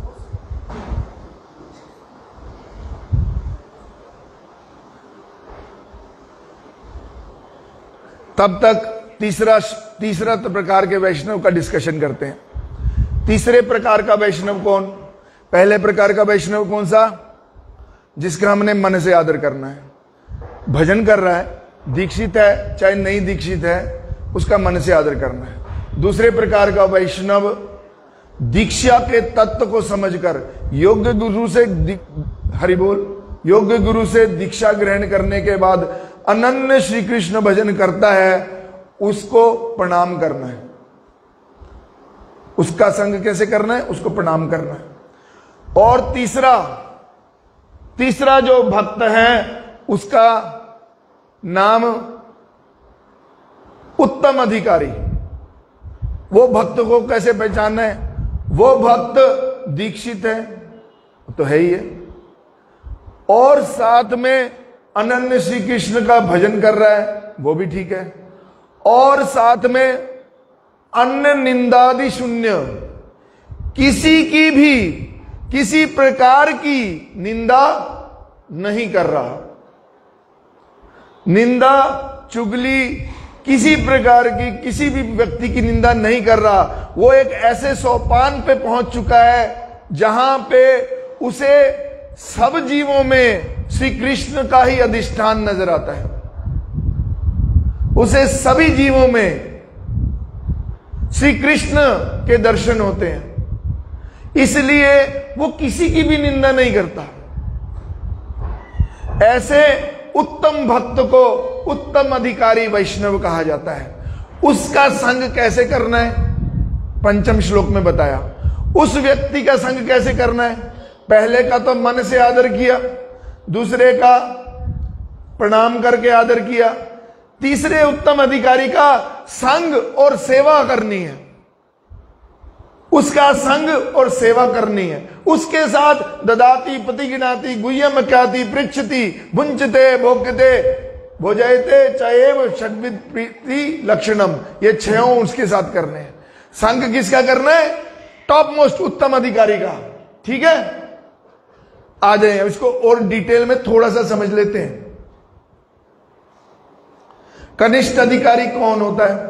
तब तक तीसरा तीसरा प्रकार के वैष्णव का डिस्कशन करते हैं। तीसरे प्रकार का वैष्णव कौन? पहले प्रकार का वैष्णव कौन सा? जिसका हमने मन से आदर करना है, भजन कर रहा है, दीक्षित है चाहे नहीं दीक्षित है, उसका मन से आदर करना है। दूसरे प्रकार का वैष्णव दीक्षा के तत्व को समझकर योग्य गुरु से, हरि बोल, योग्य गुरु से दीक्षा ग्रहण करने के बाद अनन्य श्री कृष्ण भजन करता है, उसको प्रणाम करना है। उसका संग कैसे करना है? उसको प्रणाम करना है। और तीसरा तीसरा जो भक्त है, उसका नाम उत्तम अधिकारी। वो भक्त को कैसे पहचानना है? वो भक्त दीक्षित है तो है ही है, और साथ में अनन्य श्री कृष्ण का भजन कर रहा है, वो भी ठीक है, और साथ में अन्य निंदादि शून्य, किसी की भी किसी प्रकार की निंदा नहीं कर रहा। निंदा, चुगली, किसी प्रकार की किसी भी व्यक्ति की निंदा नहीं कर रहा। वो एक ऐसे सोपान पे पहुंच चुका है जहां पे उसे सब जीवों में श्री कृष्ण का ही अधिष्ठान नजर आता है। उसे सभी जीवों में श्री कृष्ण के दर्शन होते हैं, इसलिए वो किसी की भी निंदा नहीं करता। ऐसे उत्तम भक्त को उत्तम अधिकारी वैष्णव कहा जाता है। उसका संग कैसे करना है, पंचम श्लोक में बताया। उस व्यक्ति का संग कैसे करना है, पहले का तो मन से आदर किया, दूसरे का प्रणाम करके आदर किया, तीसरे उत्तम अधिकारी का संग और सेवा करनी है। उसका संग और सेवा करनी है। उसके साथ ददाति प्रतिगिनाति गुह्यम ख्याति पृच्छति भुंचते भोक्यते भोजयते चैव षड्विध प्रीति लक्षणम, ये छहों उसके साथ करने हैं। संग किसका करना है, टॉप मोस्ट उत्तम अधिकारी का। ठीक है, आ जाए इसको और डिटेल में थोड़ा सा समझ लेते हैं। कनिष्ठ अधिकारी कौन होता है?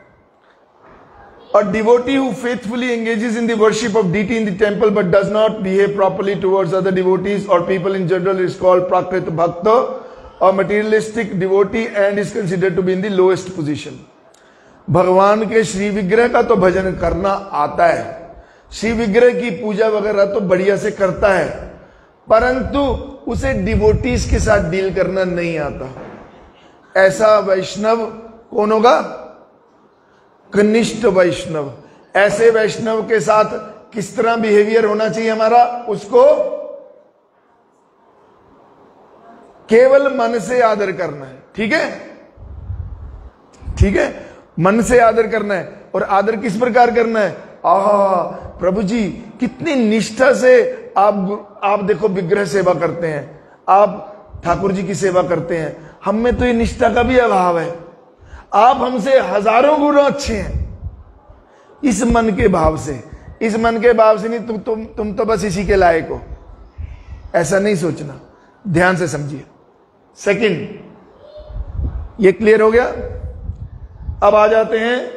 A devotee who faithfully engages in the worship of deity in the temple but does not behave properly towards other devotees or people in general is called prakrit bhakta, a materialistic devotee, and is considered to be in the lowest position. भगवान के श्री विग्रह का तो भजन करना आता है, श्री विग्रह की पूजा वगैरह तो बढ़िया से करता है, परंतु उसे डिवोटीज के साथ डील करना नहीं आता। ऐसा वैष्णव कौन होगा? कनिष्ठ वैष्णव। ऐसे वैष्णव के साथ किस तरह बिहेवियर होना चाहिए हमारा? उसको केवल मन से आदर करना है। ठीक है, ठीक है, मन से आदर करना है। और आदर किस प्रकार करना है? आहा प्रभु जी कितनी निष्ठा से आप आप देखो विग्रह सेवा करते हैं, आप ठाकुर जी की सेवा करते हैं, हम में तो ये निष्ठा का भी अभाव है, आप हमसे हजारों गुना अच्छे हैं। इस मन के भाव से, इस मन के भाव से नहीं, तुम तुम तुम तो बस इसी के लायक हो, ऐसा नहीं सोचना। ध्यान से समझिए। सेकंड, ये क्लियर हो गया। अब आ जाते हैं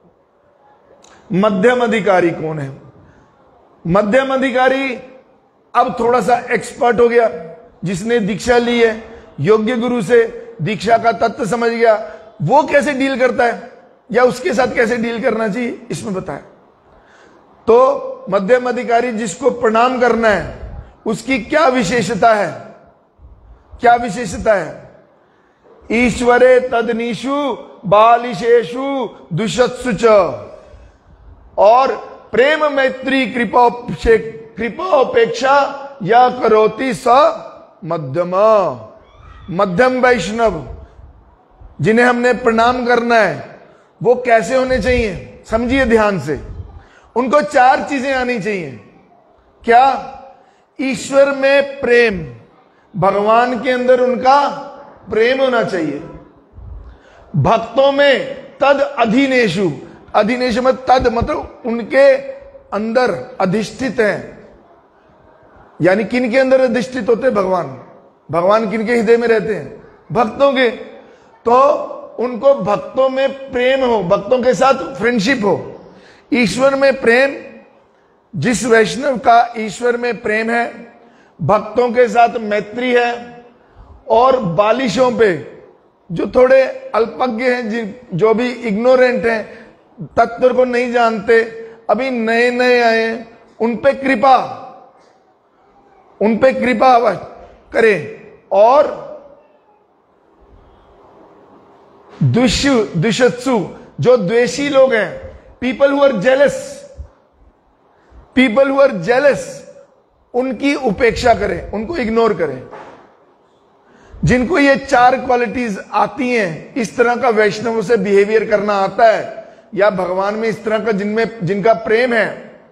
मध्यम अधिकारी कौन है। मध्यम अधिकारी अब थोड़ा सा एक्सपर्ट हो गया, जिसने दीक्षा ली है, योग्य गुरु से दीक्षा का तत्व समझ गया, वो कैसे डील करता है या उसके साथ कैसे डील करना चाहिए इसमें बताया। तो मध्यम अधिकारी जिसको प्रणाम करना है, उसकी क्या विशेषता है? क्या विशेषता है? ईश्वरे तदनीशु बालिशेषु दुषत्सु च, और प्रेम मैत्री कृपा कृपापेक्षा या करोति स मध्यम। मध्यम वैष्णव जिन्हें हमने प्रणाम करना है वो कैसे होने चाहिए? समझिए ध्यान से। उनको चार चीजें आनी चाहिए। क्या? ईश्वर में प्रेम, भगवान के अंदर उनका प्रेम होना चाहिए। भक्तों में तद अधीनेशु, अधीनेशु में तद मतलब उनके अंदर अधिष्ठित है। यानी किन के अंदर अधिष्ठित होते? भगवान। भगवान किन के हृदय में रहते हैं? भक्तों के। तो उनको भक्तों में प्रेम हो, भक्तों के साथ फ्रेंडशिप हो। ईश्वर में प्रेम, जिस वैष्णव का ईश्वर में प्रेम है, भक्तों के साथ मैत्री है, और बालिशों पे, जो थोड़े अल्पज्ञ हैं, जो भी इग्नोरेंट हैं, तत्व को नहीं जानते, अभी नए नए आए, उन पे कृपा, उन पे कृपा करे। और दुष्यु दुषत्सु, जो द्वेषी लोग हैं, people who are jealous, people who are jealous, उनकी उपेक्षा करें, उनको इग्नोर करें। जिनको ये चार क्वालिटीज आती हैं, इस तरह का वैष्णवों से बिहेवियर करना आता है, या भगवान में इस तरह का जिनमें जिनका प्रेम है,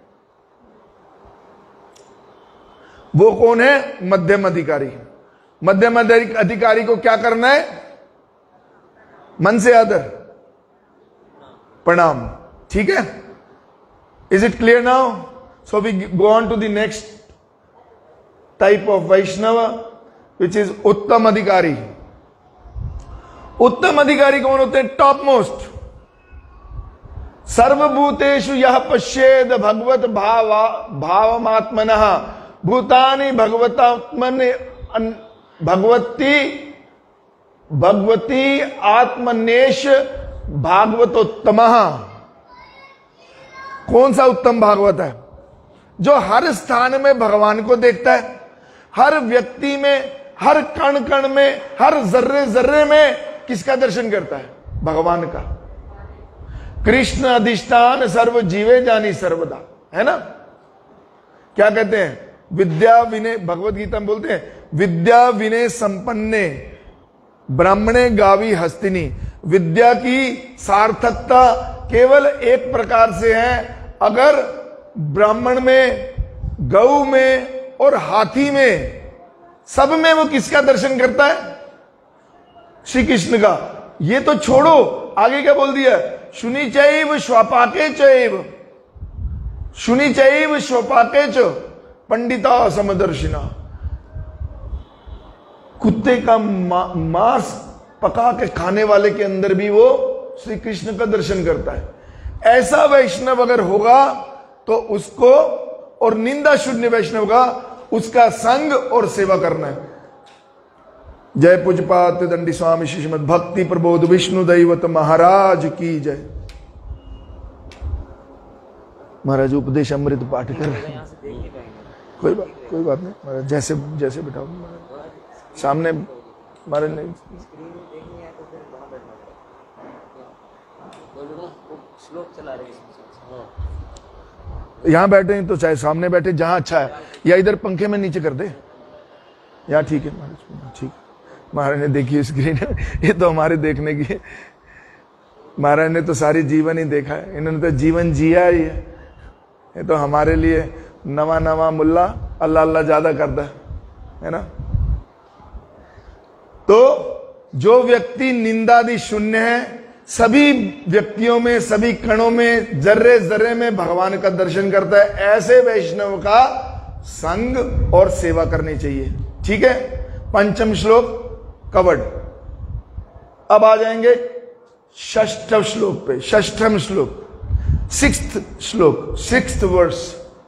वो कौन है? मध्यम अधिकारी। मध्यम अधिकारी को क्या करना है? मन से आदर, प्रणाम। ठीक है, is it clear now? So we go on to the next type of Vaishnava, which is uttam adhikari. उत्तम अधिकारी कौन होते हैं? Top most. सर्वभूतेषु यह पश्येद भगवत भावा भावमात्मनः भूतानि भगवतात्मने भगवती भगवती आत्मनेश भागवतोत्तमः। कौन सा उत्तम भागवत है? जो हर स्थान में भगवान को देखता है, हर व्यक्ति में, हर कण कण में, हर जर्रे जर्रे में किसका दर्शन करता है? भगवान का। कृष्ण अधिष्ठान सर्व जीवे जानी सर्वदा, है ना? क्या कहते हैं? विद्या विनय, भगवत गीता में बोलते हैं, विद्या विनय संपन्ने ब्राह्मणे गावी हस्तिनी। विद्या की सार्थकता केवल एक प्रकार से है, अगर ब्राह्मण में, गौ में और हाथी में, सब में वो किसका दर्शन करता है? श्री कृष्ण का। ये तो छोड़ो, आगे क्या बोल दिया? शुनि चैव श्वापाके चैव, शुनि चैव श्वापाके च पंडिता समदर्शिना। कुत्ते का मा, मांस पका के खाने वाले के अंदर भी वो श्री कृष्ण का दर्शन करता है। ऐसा वैष्णव अगर होगा तो उसको, और निंदा शून्य वैष्णव का, उसका संग और सेवा करना है। जय पूज्यपाद दंडी स्वामी श्रीमद भक्ति प्रबोध विष्णु दैवत महाराज की जय। महाराज उपदेश अमृत पाठ कर रहे हैं। कोई बात कोई बात नहीं महाराज, जैसे जैसे बिठाओ सामने महाराज ने यहां बैठे हैं तो चाहे सामने बैठे, जहां अच्छा है, या इधर पंखे में नीचे कर दे, यहाँ ठीक है महाराज, ठीक। महाराज ने देखी स्क्रीन, ये तो हमारे देखने की है। महाराज ने तो सारी जीवन ही देखा है, इन्होंने तो जीवन जिया ही है। ये तो हमारे लिए नवा नवा मुल्ला अल्लाह अल्लाह ज्यादा करता है ना। तो जो व्यक्ति निंदादि शून्य है, सभी व्यक्तियों में, सभी कणों में, जर्रे जर्रे में भगवान का दर्शन करता है, ऐसे वैष्णव का संग और सेवा करनी चाहिए। ठीक है, पंचम श्लोक कवर्ड। अब आ जाएंगे षष्ठ श्लोक पे, षष्ठम श्लोक, सिक्स्थ श्लोक, सिक्स्थ वर्स।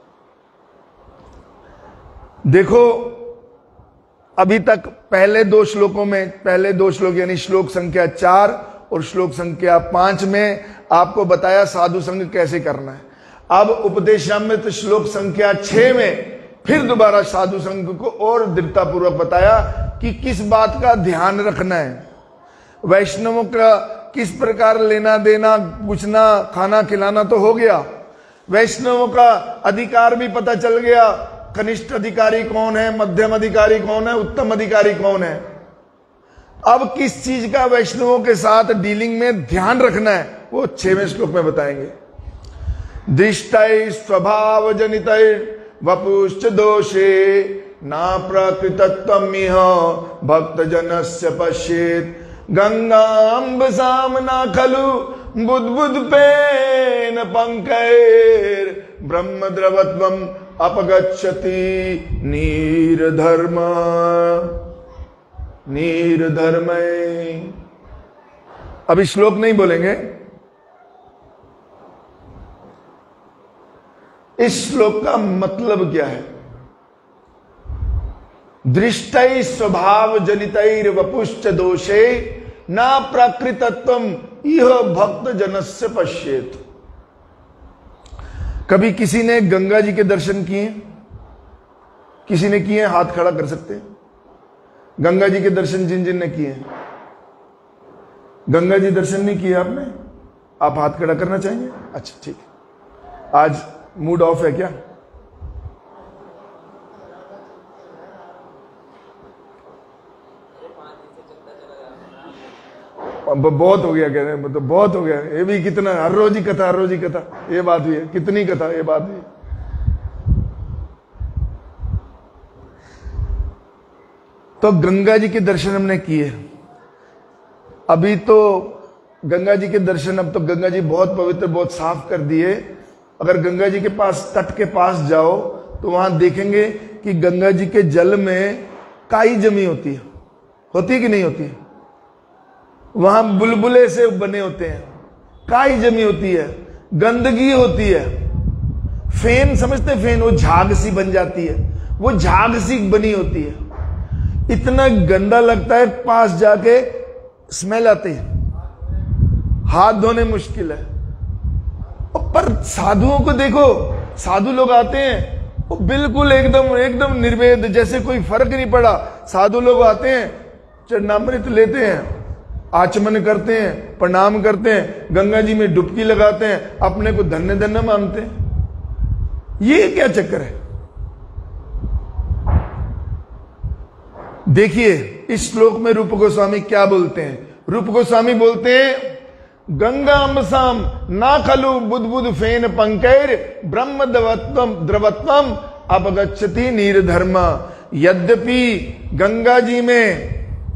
देखो अभी तक पहले दो श्लोकों में, पहले दो श्लोक यानी श्लोक संख्या चार और श्लोक संख्या पांच में आपको बताया साधु संग कैसे करना है। अब उपदेशामृत श्लोक संख्या छह में फिर दोबारा साधु संग को और दृढ़ता पूर्वक बताया कि किस बात का ध्यान रखना है, वैष्णवों का किस प्रकार लेना देना, पूछना, खाना खिलाना तो हो गया, वैष्णवों का अधिकार भी पता चल गया, कनिष्ठ अधिकारी कौन है, मध्यम अधिकारी कौन है, उत्तम अधिकारी कौन है। अब किस चीज का वैष्णवों के साथ डीलिंग में ध्यान रखना है वो छवें श्लोक में बताएंगे। दृष्टै स्वभाव जनितै वपुश्च दोषे ना प्रकृतत्वमिह भक्त जनस्य पश्येत् गंगाम्ब सामना खलु बुद्बुद पेन पंकैर ब्रह्म द्रवत्वम अपगच्छति नीरधर्म नीरधर्म। अभी श्लोक नहीं बोलेंगे, इस श्लोक का मतलब क्या है। दृष्टै स्वभाव जनितैर वपुश्च दोषे ना प्रकृतत्वम इह भक्त जनस्य पश्येत्। कभी किसी ने गंगा जी के दर्शन किए? किसी ने किए? हाथ खड़ा कर सकते हैं। गंगा जी के दर्शन जिन जिन ने किए, गंगा जी दर्शन नहीं किए आपने, आप हाथ खड़ा करना चाहेंगे? अच्छा ठीक है, आज मूड ऑफ है क्या? बहुत हो गया कह रहे हैं, मतलब बहुत हो गया। ये भी कितना, हर रोज ही कथा, हर रोज ही कथा, ये बात भी है, कितनी कथा, ये बात भी है। तो गंगा जी के दर्शन हमने किए। अभी तो गंगा जी के दर्शन, अब तो गंगा जी बहुत पवित्र, बहुत साफ कर दिए। अगर गंगा जी के पास, तट के पास जाओ तो वहां देखेंगे कि गंगा जी के जल में काई जमी होती है, होती है कि नहीं होती है? वहां बुलबुले से बने होते हैं, काई जमी होती है, गंदगी होती है, फेन समझते, फेन वो झाग सी बन जाती है, वो झाग सी बनी होती है, इतना गंदा लगता है, पास जाके स्मेल आती है, हाथ धोने मुश्किल है। और पर साधुओं को देखो, साधु लोग आते हैं वो बिल्कुल एकदम एकदम निर्वेद, जैसे कोई फर्क नहीं पड़ा। साधु लोग आते हैं, चरणामृत लेते हैं, आचमन करते हैं, प्रणाम करते हैं, गंगा जी में डुबकी लगाते हैं, अपने को धन्य धन्य मानते हैं। ये क्या चक्कर है? देखिए इस श्लोक में रूप गोस्वामी क्या बोलते हैं। रूप गोस्वामी बोलते हैं, गंगा अम्बसाम ना खलु बुद्बुद फेन पंकैर ब्रह्म द्रवत्वम द्रवत्वम अपगच्छति नीरधर्म। यद्यपि गंगा जी में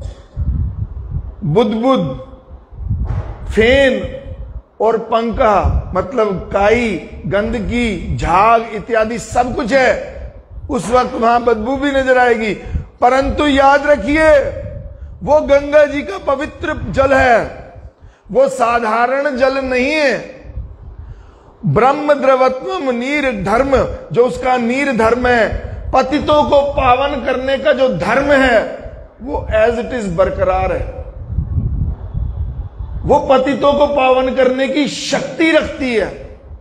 बुद्बुद, फेन और पंका मतलब काई, गंदगी, झाग इत्यादि सब कुछ है, उस वक्त वहां बदबू भी नजर आएगी। परंतु याद रखिए वो गंगा जी का पवित्र जल है, वो साधारण जल नहीं है। ब्रह्म द्रवत्वम नीर धर्म, जो उसका नीर धर्म है, पतितों को पावन करने का जो धर्म है वो एज इट इज बरकरार है। वो पतितों को पावन करने की शक्ति रखती है।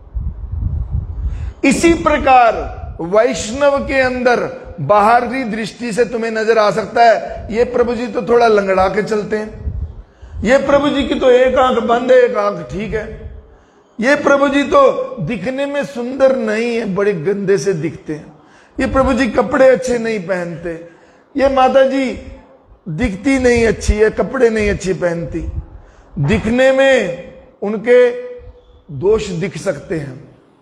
इसी प्रकार वैष्णव के अंदर बाहरी दृष्टि से तुम्हें नजर आ सकता है, ये प्रभु जी तो थोड़ा लंगड़ा के चलते हैं, ये प्रभु जी की तो एक आंख बंद है, एक आंख ठीक है, ये प्रभु जी तो दिखने में सुंदर नहीं है, बड़े गंदे से दिखते हैं, ये प्रभु जी कपड़े अच्छे नहीं पहनते, ये माता जी दिखती नहीं अच्छी है, कपड़े नहीं अच्छी पहनती। दिखने में उनके दोष दिख सकते हैं।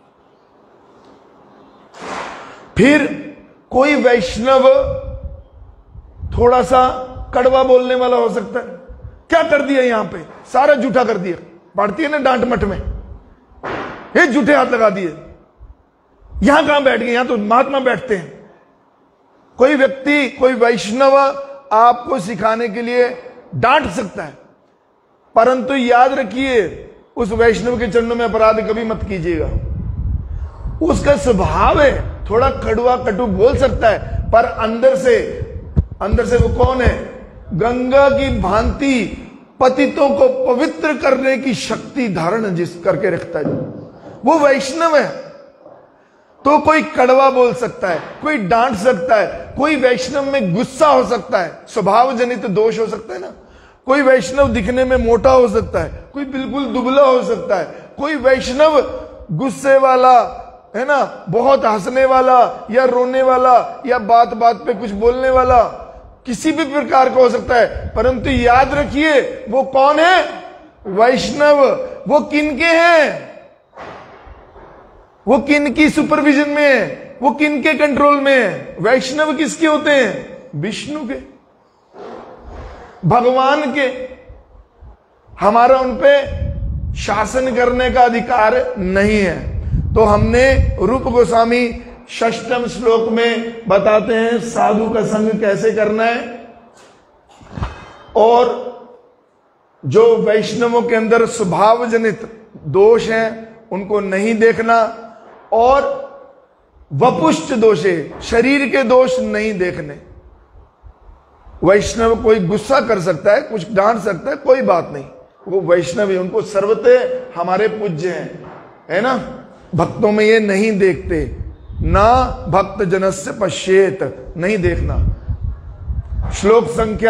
फिर कोई वैष्णव थोड़ा सा कड़वा बोलने वाला हो सकता है, क्या कर दिया यहां पे, सारा झूठा कर दिया, पढ़ती है ना डांट मठ में, ये झूठे हाथ लगा दिए, यहां कहां बैठ गए, यहां तो महात्मा बैठते हैं। कोई व्यक्ति, कोई वैष्णव आपको सिखाने के लिए डांट सकता है, परंतु याद रखिए उस वैष्णव के चरणों में अपराध कभी मत कीजिएगा। उसका स्वभाव है, थोड़ा कड़वा कटु बोल सकता है, पर अंदर से अंदर से वो कौन है? गंगा की भांति पतितों को पवित्र करने की शक्ति धारण जिस करके रखता है, वो वैष्णव है। तो कोई कड़वा बोल सकता है, कोई डांट सकता है, कोई वैष्णव में गुस्सा हो सकता है, स्वभाव जनित दोष हो सकता है ना। कोई वैष्णव दिखने में मोटा हो सकता है, कोई बिल्कुल दुबला हो सकता है, कोई वैष्णव गुस्से वाला है ना, बहुत हंसने वाला या रोने वाला या बात बात पे कुछ बोलने वाला, किसी भी प्रकार का हो सकता है। परंतु याद रखिए वो कौन है? वैष्णव। वो किनके हैं? वो किनकी सुपरविजन में है? वो किनके कंट्रोल में है? वैष्णव किसके होते हैं? विष्णु के, भगवान के। हमारा उनपे शासन करने का अधिकार नहीं है। तो हमने रूप गोस्वामी षष्ठम श्लोक में बताते हैं साधु का संग कैसे करना है, और जो वैष्णवों के अंदर स्वभाव जनित दोष हैं उनको नहीं देखना, और वपुष्ट दोषे, शरीर के दोष नहीं देखने। वैष्णव कोई गुस्सा कर सकता है, कुछ डांट सकता है, कोई बात नहीं, वो वैष्णव है, उनको सर्वतः हमारे पूज्य हैं, है ना। भक्तों में ये नहीं देखते, ना भक्त जनस्य पश्येत, नहीं देखना। श्लोक संख्या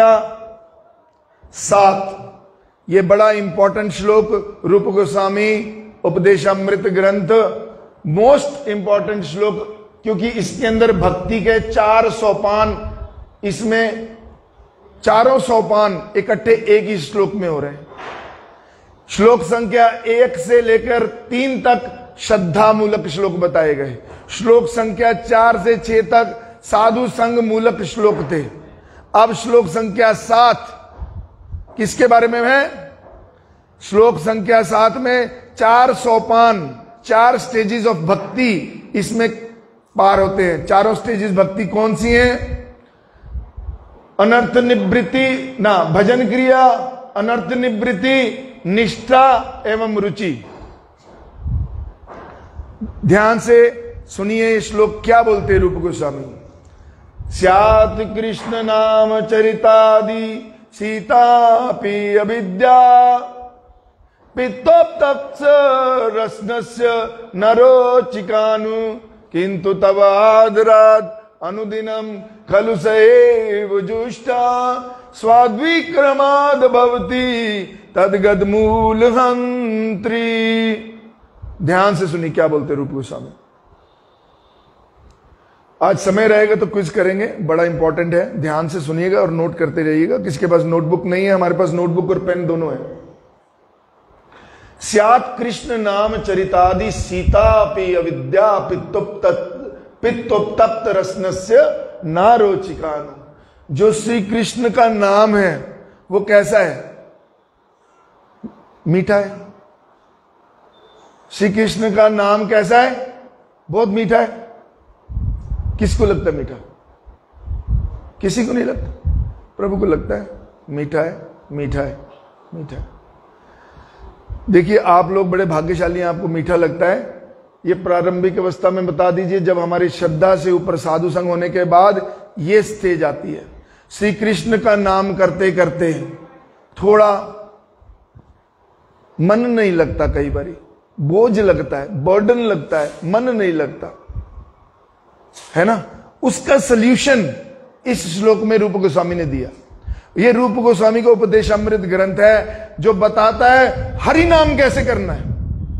सात, ये बड़ा इंपॉर्टेंट श्लोक, रूप गोस्वामी उपदेशामृत ग्रंथ, मोस्ट इंपॉर्टेंट श्लोक, क्योंकि इसके अंदर भक्ति के चार सोपान, इसमें चारों सोपान इकट्ठे एक ही श्लोक में हो रहे हैं। श्लोक संख्या एक से लेकर तीन तक श्रद्धा मूलक श्लोक बताए गए, श्लोक संख्या चार से छह तक साधु संग मूलक श्लोक थे। अब श्लोक संख्या सात किसके बारे में है? श्लोक संख्या सात में चार सोपान, चार स्टेजेस ऑफ भक्ति इसमें पार होते हैं। चारों स्टेजेस भक्ति कौन सी हैं? अनर्थ निवृत्ति ना, भजन क्रिया, अनर्थ निवृत्ति, निष्ठा एवं रुचि। ध्यान से सुनिए श्लोक क्या बोलते हैं रूप गोस्वामी। स्यात् कृष्ण नाम चरितादि सीतापि अविद्या पित्तोत्तप्त रसनस्य नरोचिकानु किंतु तव आदरात् अनुदिनम खलु सएव जुष्टा स्वाद्विक्रमाद भवति तद्गत मूल हंत्री। ध्यान से सुनिए क्या बोलते रूप गोस्वामी। आज समय रहेगा तो क्विज करेंगे, बड़ा इंपॉर्टेंट है, ध्यान से सुनिएगा और नोट करते रहिएगा। किसके पास नोटबुक नहीं है? हमारे पास नोटबुक और पेन दोनों है। स्यात् कृष्ण नाम चरितादि सीतापि अविद्या पित्तोत्तप्त पित्तोत्तप्त रसनस्य नारोचिकानु। जो श्री कृष्ण का नाम है वो कैसा है? मीठा है। श्री कृष्ण का नाम कैसा है? बहुत मीठा है। किसको लगता है मीठा? किसी को नहीं लगता, प्रभु को लगता है मीठा है, मीठा है, मीठा है। देखिए आप लोग बड़े भाग्यशाली हैं, आपको मीठा लगता है। ये प्रारंभिक अवस्था में बता दीजिए, जब हमारी श्रद्धा से ऊपर साधु संग होने के बाद ये स्टेज आती है। श्री कृष्ण का नाम करते करते थोड़ा मन नहीं लगता, कई बारी बोझ लगता है, बर्डन लगता है, मन नहीं लगता है ना। उसका सल्यूशन इस श्लोक में रूप गोस्वामी ने दिया। यह रूप गोस्वामी का उपदेशामृत ग्रंथ है जो बताता है हरि नाम कैसे करना है,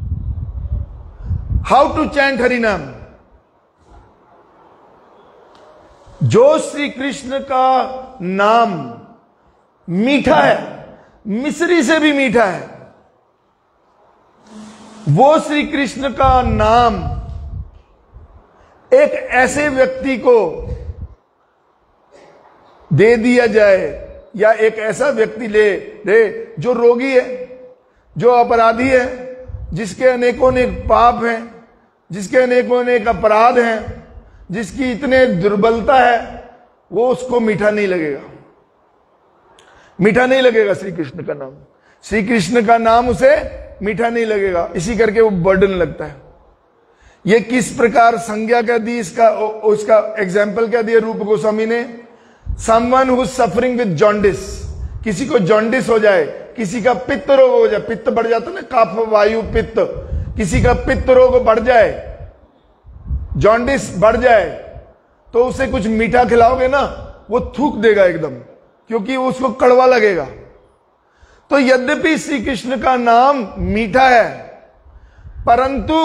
हाउ टू चैंट हरि नाम। जो श्री कृष्ण का नाम मीठा है, मिश्री से भी मीठा है, वो श्री कृष्ण का नाम एक ऐसे व्यक्ति को दे दिया जाए या एक ऐसा व्यक्ति ले दे जो रोगी है, जो अपराधी है, जिसके अनेकों अनेक पाप हैं, जिसके अनेकों अनेक अपराध हैं, जिसकी इतने दुर्बलता है, वो उसको मीठा नहीं लगेगा, मीठा नहीं लगेगा श्री कृष्ण का नाम। श्री कृष्ण का नाम उसे मीठा नहीं लगेगा, इसी करके वो बर्डन लगता है। ये किस प्रकार संज्ञा क्या दी इसका, उसका एग्जाम्पल क्या दिया रूप गोस्वामी ने? Someone who suffering with jaundice, किसी को जॉन्डिस हो जाए, किसी का पित्त रोग हो जाए, पित्त बढ़ जाता ना, कफ वायु पित्त, किसी का पित्त रोग बढ़ जाए, जॉन्डिस बढ़ जाए, तो उसे कुछ मीठा खिलाओगे ना, वो थूक देगा एकदम, क्योंकि उसको कड़वा लगेगा। तो यद्यपि श्री कृष्ण का नाम मीठा है, परंतु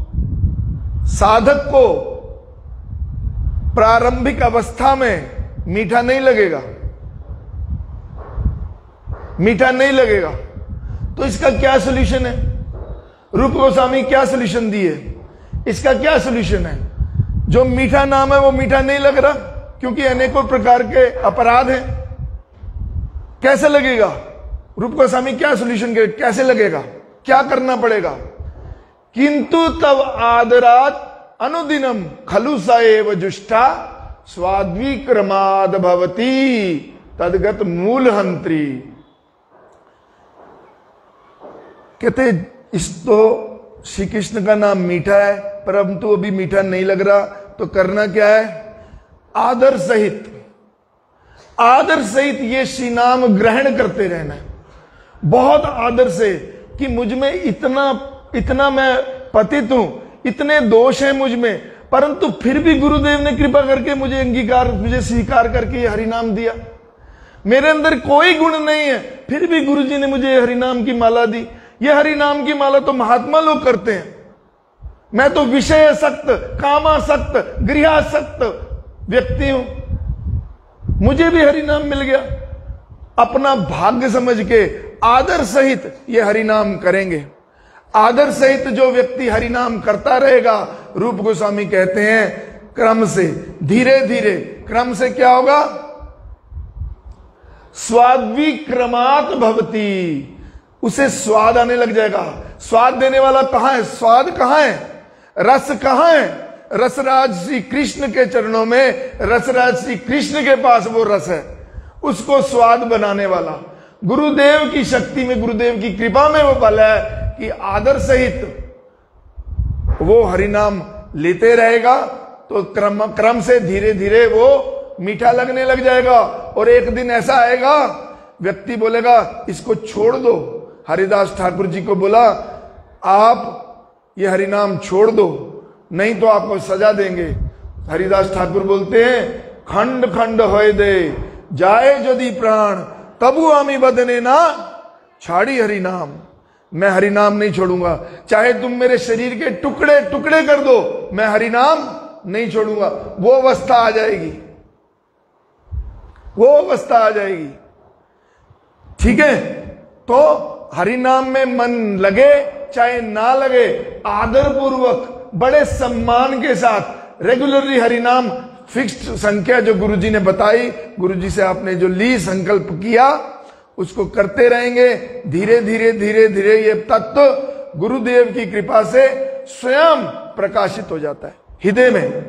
साधक को प्रारंभिक अवस्था में मीठा नहीं लगेगा, मीठा नहीं लगेगा। तो इसका क्या सॉल्यूशन है? रूप गोस्वामी क्या सॉल्यूशन दिए? इसका क्या सॉल्यूशन है? जो मीठा नाम है वो मीठा नहीं लग रहा, क्योंकि अनेकों प्रकार के अपराध हैं, कैसे लगेगा? रूप गोस्वामी क्या सॉल्यूशन के, कैसे लगेगा, क्या करना पड़ेगा? किंतु तव आदरात अनुदिनम खलु सएव जुष्टा स्वाद्विक्रमाद भवती तद्गत मूल हंत्री। कहते इस तो श्री कृष्ण का नाम मीठा है, परंतु अभी मीठा नहीं लग रहा, तो करना क्या है? आदर सहित, आदर सहित ये श्री नाम ग्रहण करते रहना है, बहुत आदर से, कि मुझ में इतना इतना मैं पतित हूं, इतने दोष हैं मुझ में, परंतु फिर भी गुरुदेव ने कृपा करके मुझे अंगीकार, मुझे स्वीकार करके ये हरिनाम दिया। मेरे अंदर कोई गुण नहीं है, फिर भी गुरुजी ने मुझे हरिनाम की माला दी। ये हरिनाम की माला तो महात्मा लोग करते हैं, मैं तो विषयासक्त, कामासक्त, गृहासक्त व्यक्ति हूं, मुझे भी हरिनाम मिल गया। अपना भाग्य समझ के आदर सहित ये हरिनाम करेंगे। आदर सहित जो व्यक्ति हरिनाम करता रहेगा, रूप गोस्वामी कहते हैं क्रम से, धीरे धीरे, क्रम से क्या होगा? स्वाद्विक्रमात् भवति, उसे स्वाद आने लग जाएगा। स्वाद देने वाला कहां है? स्वाद कहां है? रस कहां है? रसराज श्री कृष्ण के चरणों में, रसराज श्री कृष्ण के पास वो रस है, उसको स्वाद बनाने वाला गुरुदेव की शक्ति में, गुरुदेव की कृपा में वो बल है कि आदर सहित वो हरिनाम लेते रहेगा, तो क्रम क्रम से धीरे धीरे वो मीठा लगने लग जाएगा। और एक दिन ऐसा आएगा, व्यक्ति बोलेगा इसको छोड़ दो, हरिदास ठाकुर जी को बोला, आप ये हरिनाम छोड़ दो, नहीं तो आपको सजा देंगे। हरिदास ठाकुर बोलते हैं, खंड खंड होए दे जाए यदि प्राण, तबु आमी बदने ना छाड़ी हरिनाम। मैं हरिनाम नहीं छोड़ूंगा, चाहे तुम मेरे शरीर के टुकड़े टुकड़े कर दो, मैं हरिनाम नहीं छोड़ूंगा। वो अवस्था आ जाएगी, वो अवस्था आ जाएगी। ठीक है, तो हरिनाम में मन लगे चाहे ना लगे, आदर पूर्वक बड़े सम्मान के साथ रेगुलरली हरिनाम, फिक्स्ड संख्या जो गुरुजी ने बताई, गुरुजी से आपने जो ली, संकल्प किया, उसको करते रहेंगे। धीरे धीरे धीरे धीरे ये तत्व गुरुदेव की कृपा से स्वयं प्रकाशित हो जाता है हृदय में।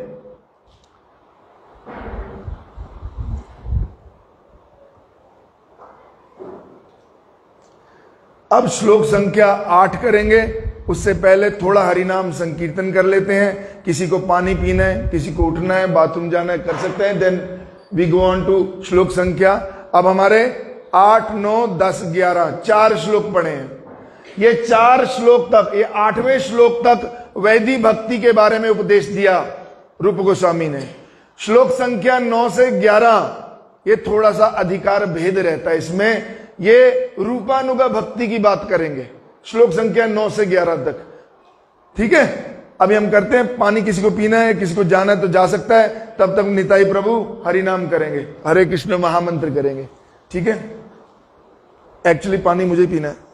अब श्लोक संख्या आठ करेंगे, उससे पहले थोड़ा हरिनाम संकीर्तन कर लेते हैं। किसी को पानी पीना है, किसी को उठना है, बाथरूम जाना है, कर सकते हैं। Then we go on to श्लोक संख्या। अब हमारे आठ, नौ, दस, ग्यारह चार श्लोक पढ़े हैं। ये चार श्लोक तक, ये आठवें श्लोक तक वैदिक भक्ति के बारे में उपदेश दिया रूप गोस्वामी ने। श्लोक संख्या नौ से ग्यारह ये थोड़ा सा अधिकार भेद रहता है, इसमें ये रूपानुगा भक्ति की बात करेंगे, श्लोक संख्या नौ से ग्यारह तक। ठीक है, अभी हम करते हैं। पानी किसी को पीना है, किसी को जाना है तो जा सकता है, तब तक निताई प्रभु हरिनाम करेंगे, हरे कृष्ण महामंत्र करेंगे। ठीक है, एक्चुअली पानी मुझे पीना है।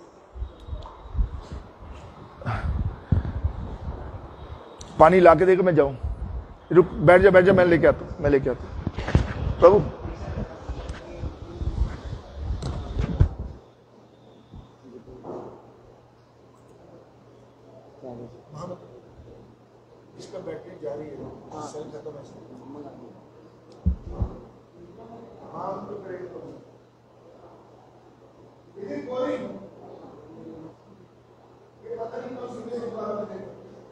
पानी लाके देखो, मैं जाऊं, रुक, बैठ जा बैठ जा, मैं लेके आता हूं, मैं लेके आता हूं। प्रभु इसका बैटरी जा रही है, सेल खत्म है। हाँ, तो करेंगे। इधर कोई ये पता नहीं कौन सुनने से बात करेगा।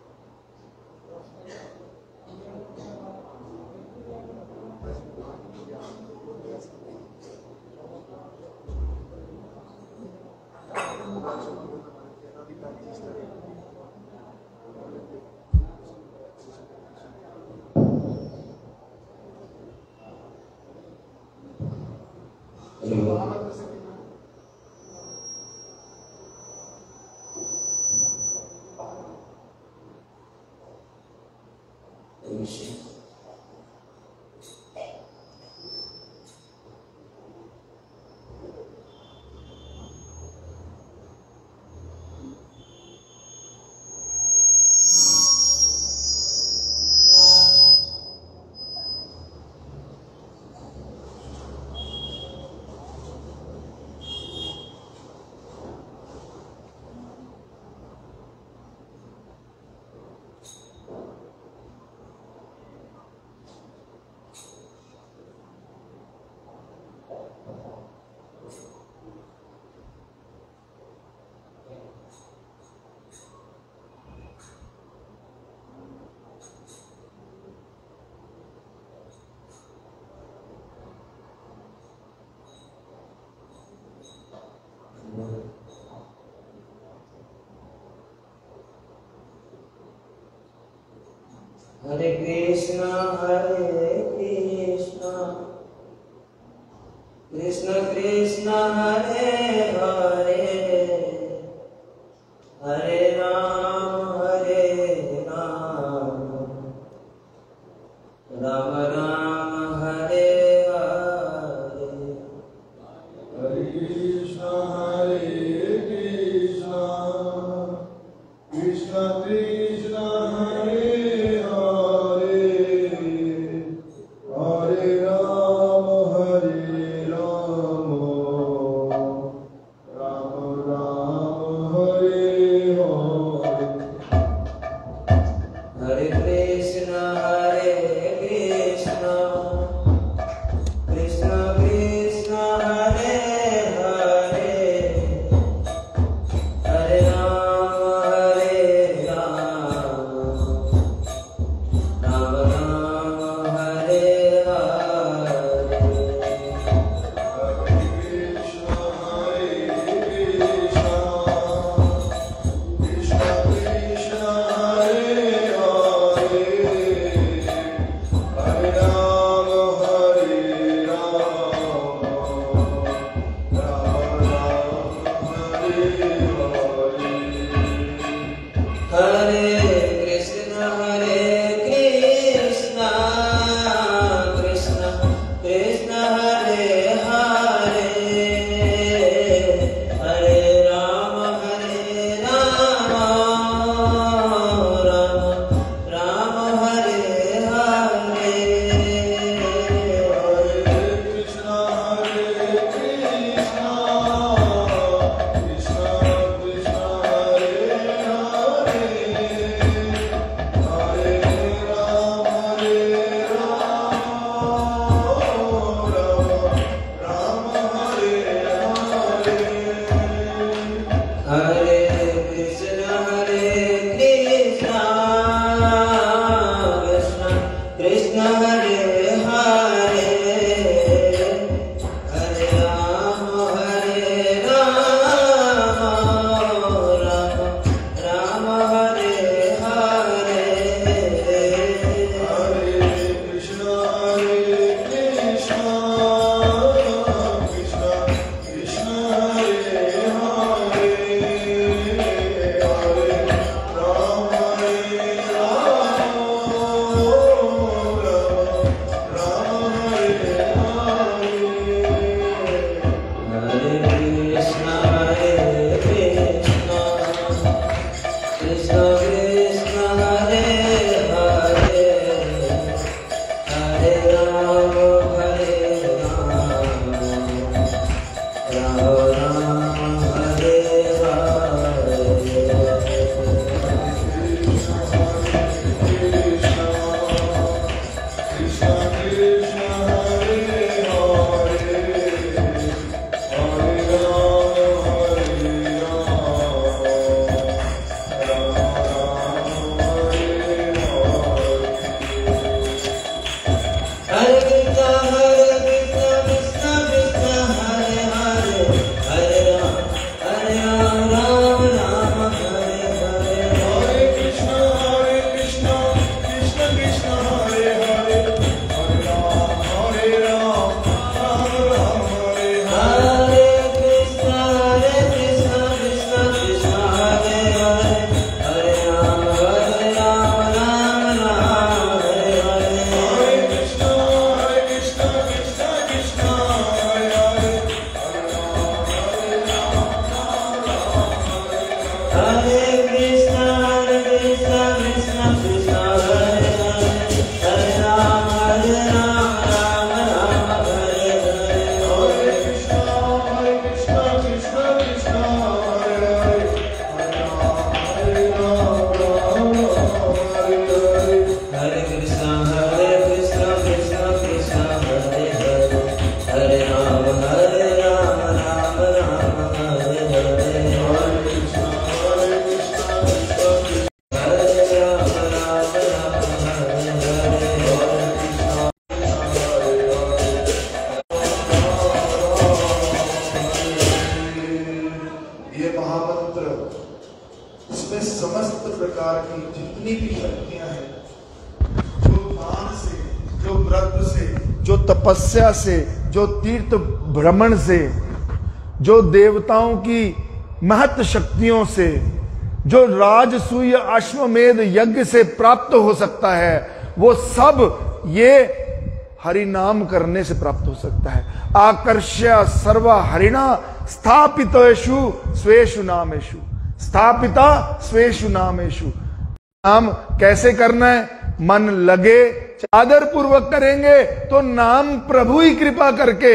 हरे कृष्णा हरे कृष्णा कृष्ण कृष्ण हरे हरे, हरे राम हरे राम, राम राम हरे हरे। हरे कृष्णा हरे कृष्णा कृष्ण कृष्ण हरे हरे राम हरे राम, प्रकार की जितनी भी शक्तियां हैं, जो दान से, जो व्रत से, जो तपस्या से, जो तीर्थ भ्रमण से, जो देवताओं की महत् शक्तियों से, जो राजसूय अश्वमेध यज्ञ से प्राप्त हो सकता है, वो सब ये हरि नाम करने से प्राप्त हो सकता है। आकर्ष्य सर्व हरिणा स्थापितेषु स्वेषु नामेषु, स्थापिता स्वेषु नामेषु। नाम कैसे करना है? मन लगे, आदर पूर्वक करेंगे तो नाम प्रभु ही कृपा करके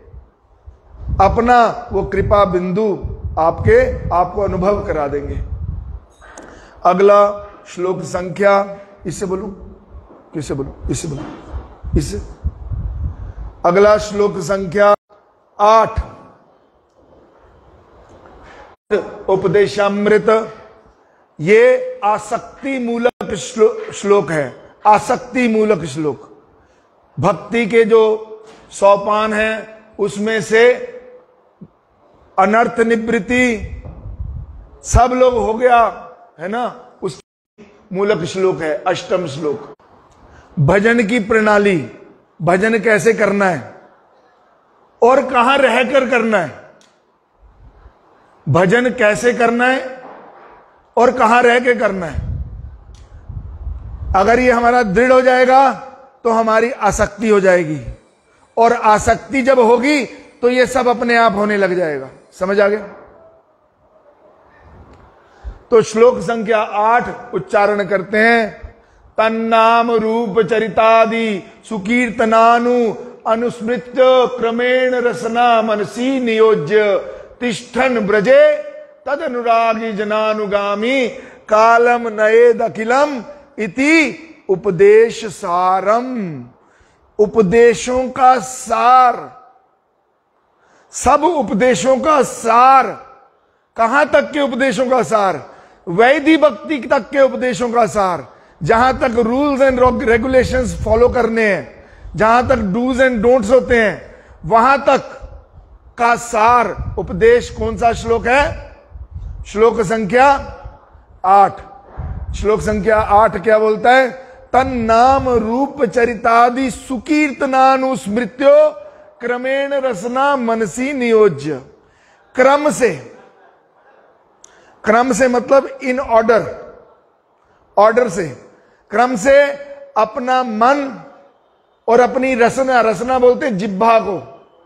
अपना वो कृपा बिंदु आपके आपको अनुभव करा देंगे। अगला श्लोक संख्या, इससे बोलूं किससे बोलूं? इससे बोलूं, इससे। अगला श्लोक संख्या आठ, उपदेशामृत। ये आसक्ति मूलक श्लोक है, आसक्ति मूलक श्लोक। भक्ति के जो सोपान हैं उसमें से अनर्थ निवृत्ति सब लोग हो गया है ना, उस मूलक श्लोक है, अष्टम श्लोक। भजन की प्रणाली, भजन कैसे करना है और कहां रहकर करना है, भजन कैसे करना है और कहां रह के करना है। अगर ये हमारा दृढ़ हो जाएगा तो हमारी आसक्ति हो जाएगी, और आसक्ति जब होगी तो ये सब अपने आप होने लग जाएगा। समझ आ गया? तो श्लोक संख्या आठ उच्चारण करते हैं। तन्नाम रूप चरितादि सुकीर्तनानु अनुस्मृत्य क्रमेण रसना मनसी नियोज्य तिष्ठन ब्रजे तद अनुरागी जनानुगामी कालम नयेद अखिलम इति उपदेश सारम। उपदेशों का सार, सब उपदेशों का सार। कहां तक के उपदेशों का सार? वैधि भक्ति तक के उपदेशों का सार। जहां तक रूल्स एंड रेगुलेशंस फॉलो करने हैं, जहां तक डूज एंड डोंट्स होते हैं, वहां तक का सार उपदेश। कौन सा श्लोक है? श्लोक संख्या आठ। श्लोक संख्या आठ क्या बोलता है? तन नाम रूप चरितादि सुकीर्तनानुस्मृत्यो क्रमेण रसना मनसी नियोज्य। क्रम से, क्रम से मतलब इन ऑर्डर, ऑर्डर से, क्रम से अपना मन और अपनी रसना, रसना बोलते हैं जिह्वा को,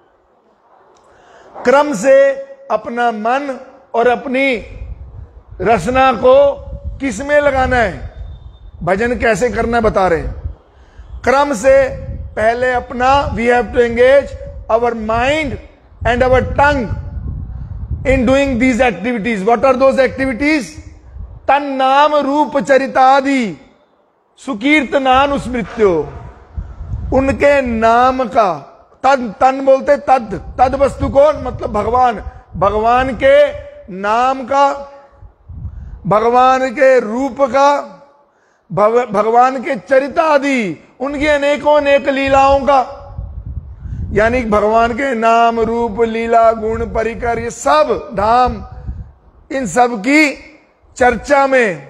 क्रम से अपना मन और अपनी रसना को किस में लगाना है? भजन कैसे करना है बता रहे हैं। क्रम से पहले अपना we have to engage our mind and our tongue in doing these activities. What are those activities? तन नाम रूप चरितादि सुकीर्तनान स्मृत्यो। उनके नाम का, तन, तन बोलते तद, तद वस्तु कौन? मतलब भगवान। भगवान के नाम का, भगवान के रूप का, भव, भगवान के चरितादि, उनकी अनेकों अनेक लीलाओं का, यानी भगवान के नाम रूप लीला गुण परिकर ये सब धाम, इन सब की चर्चा में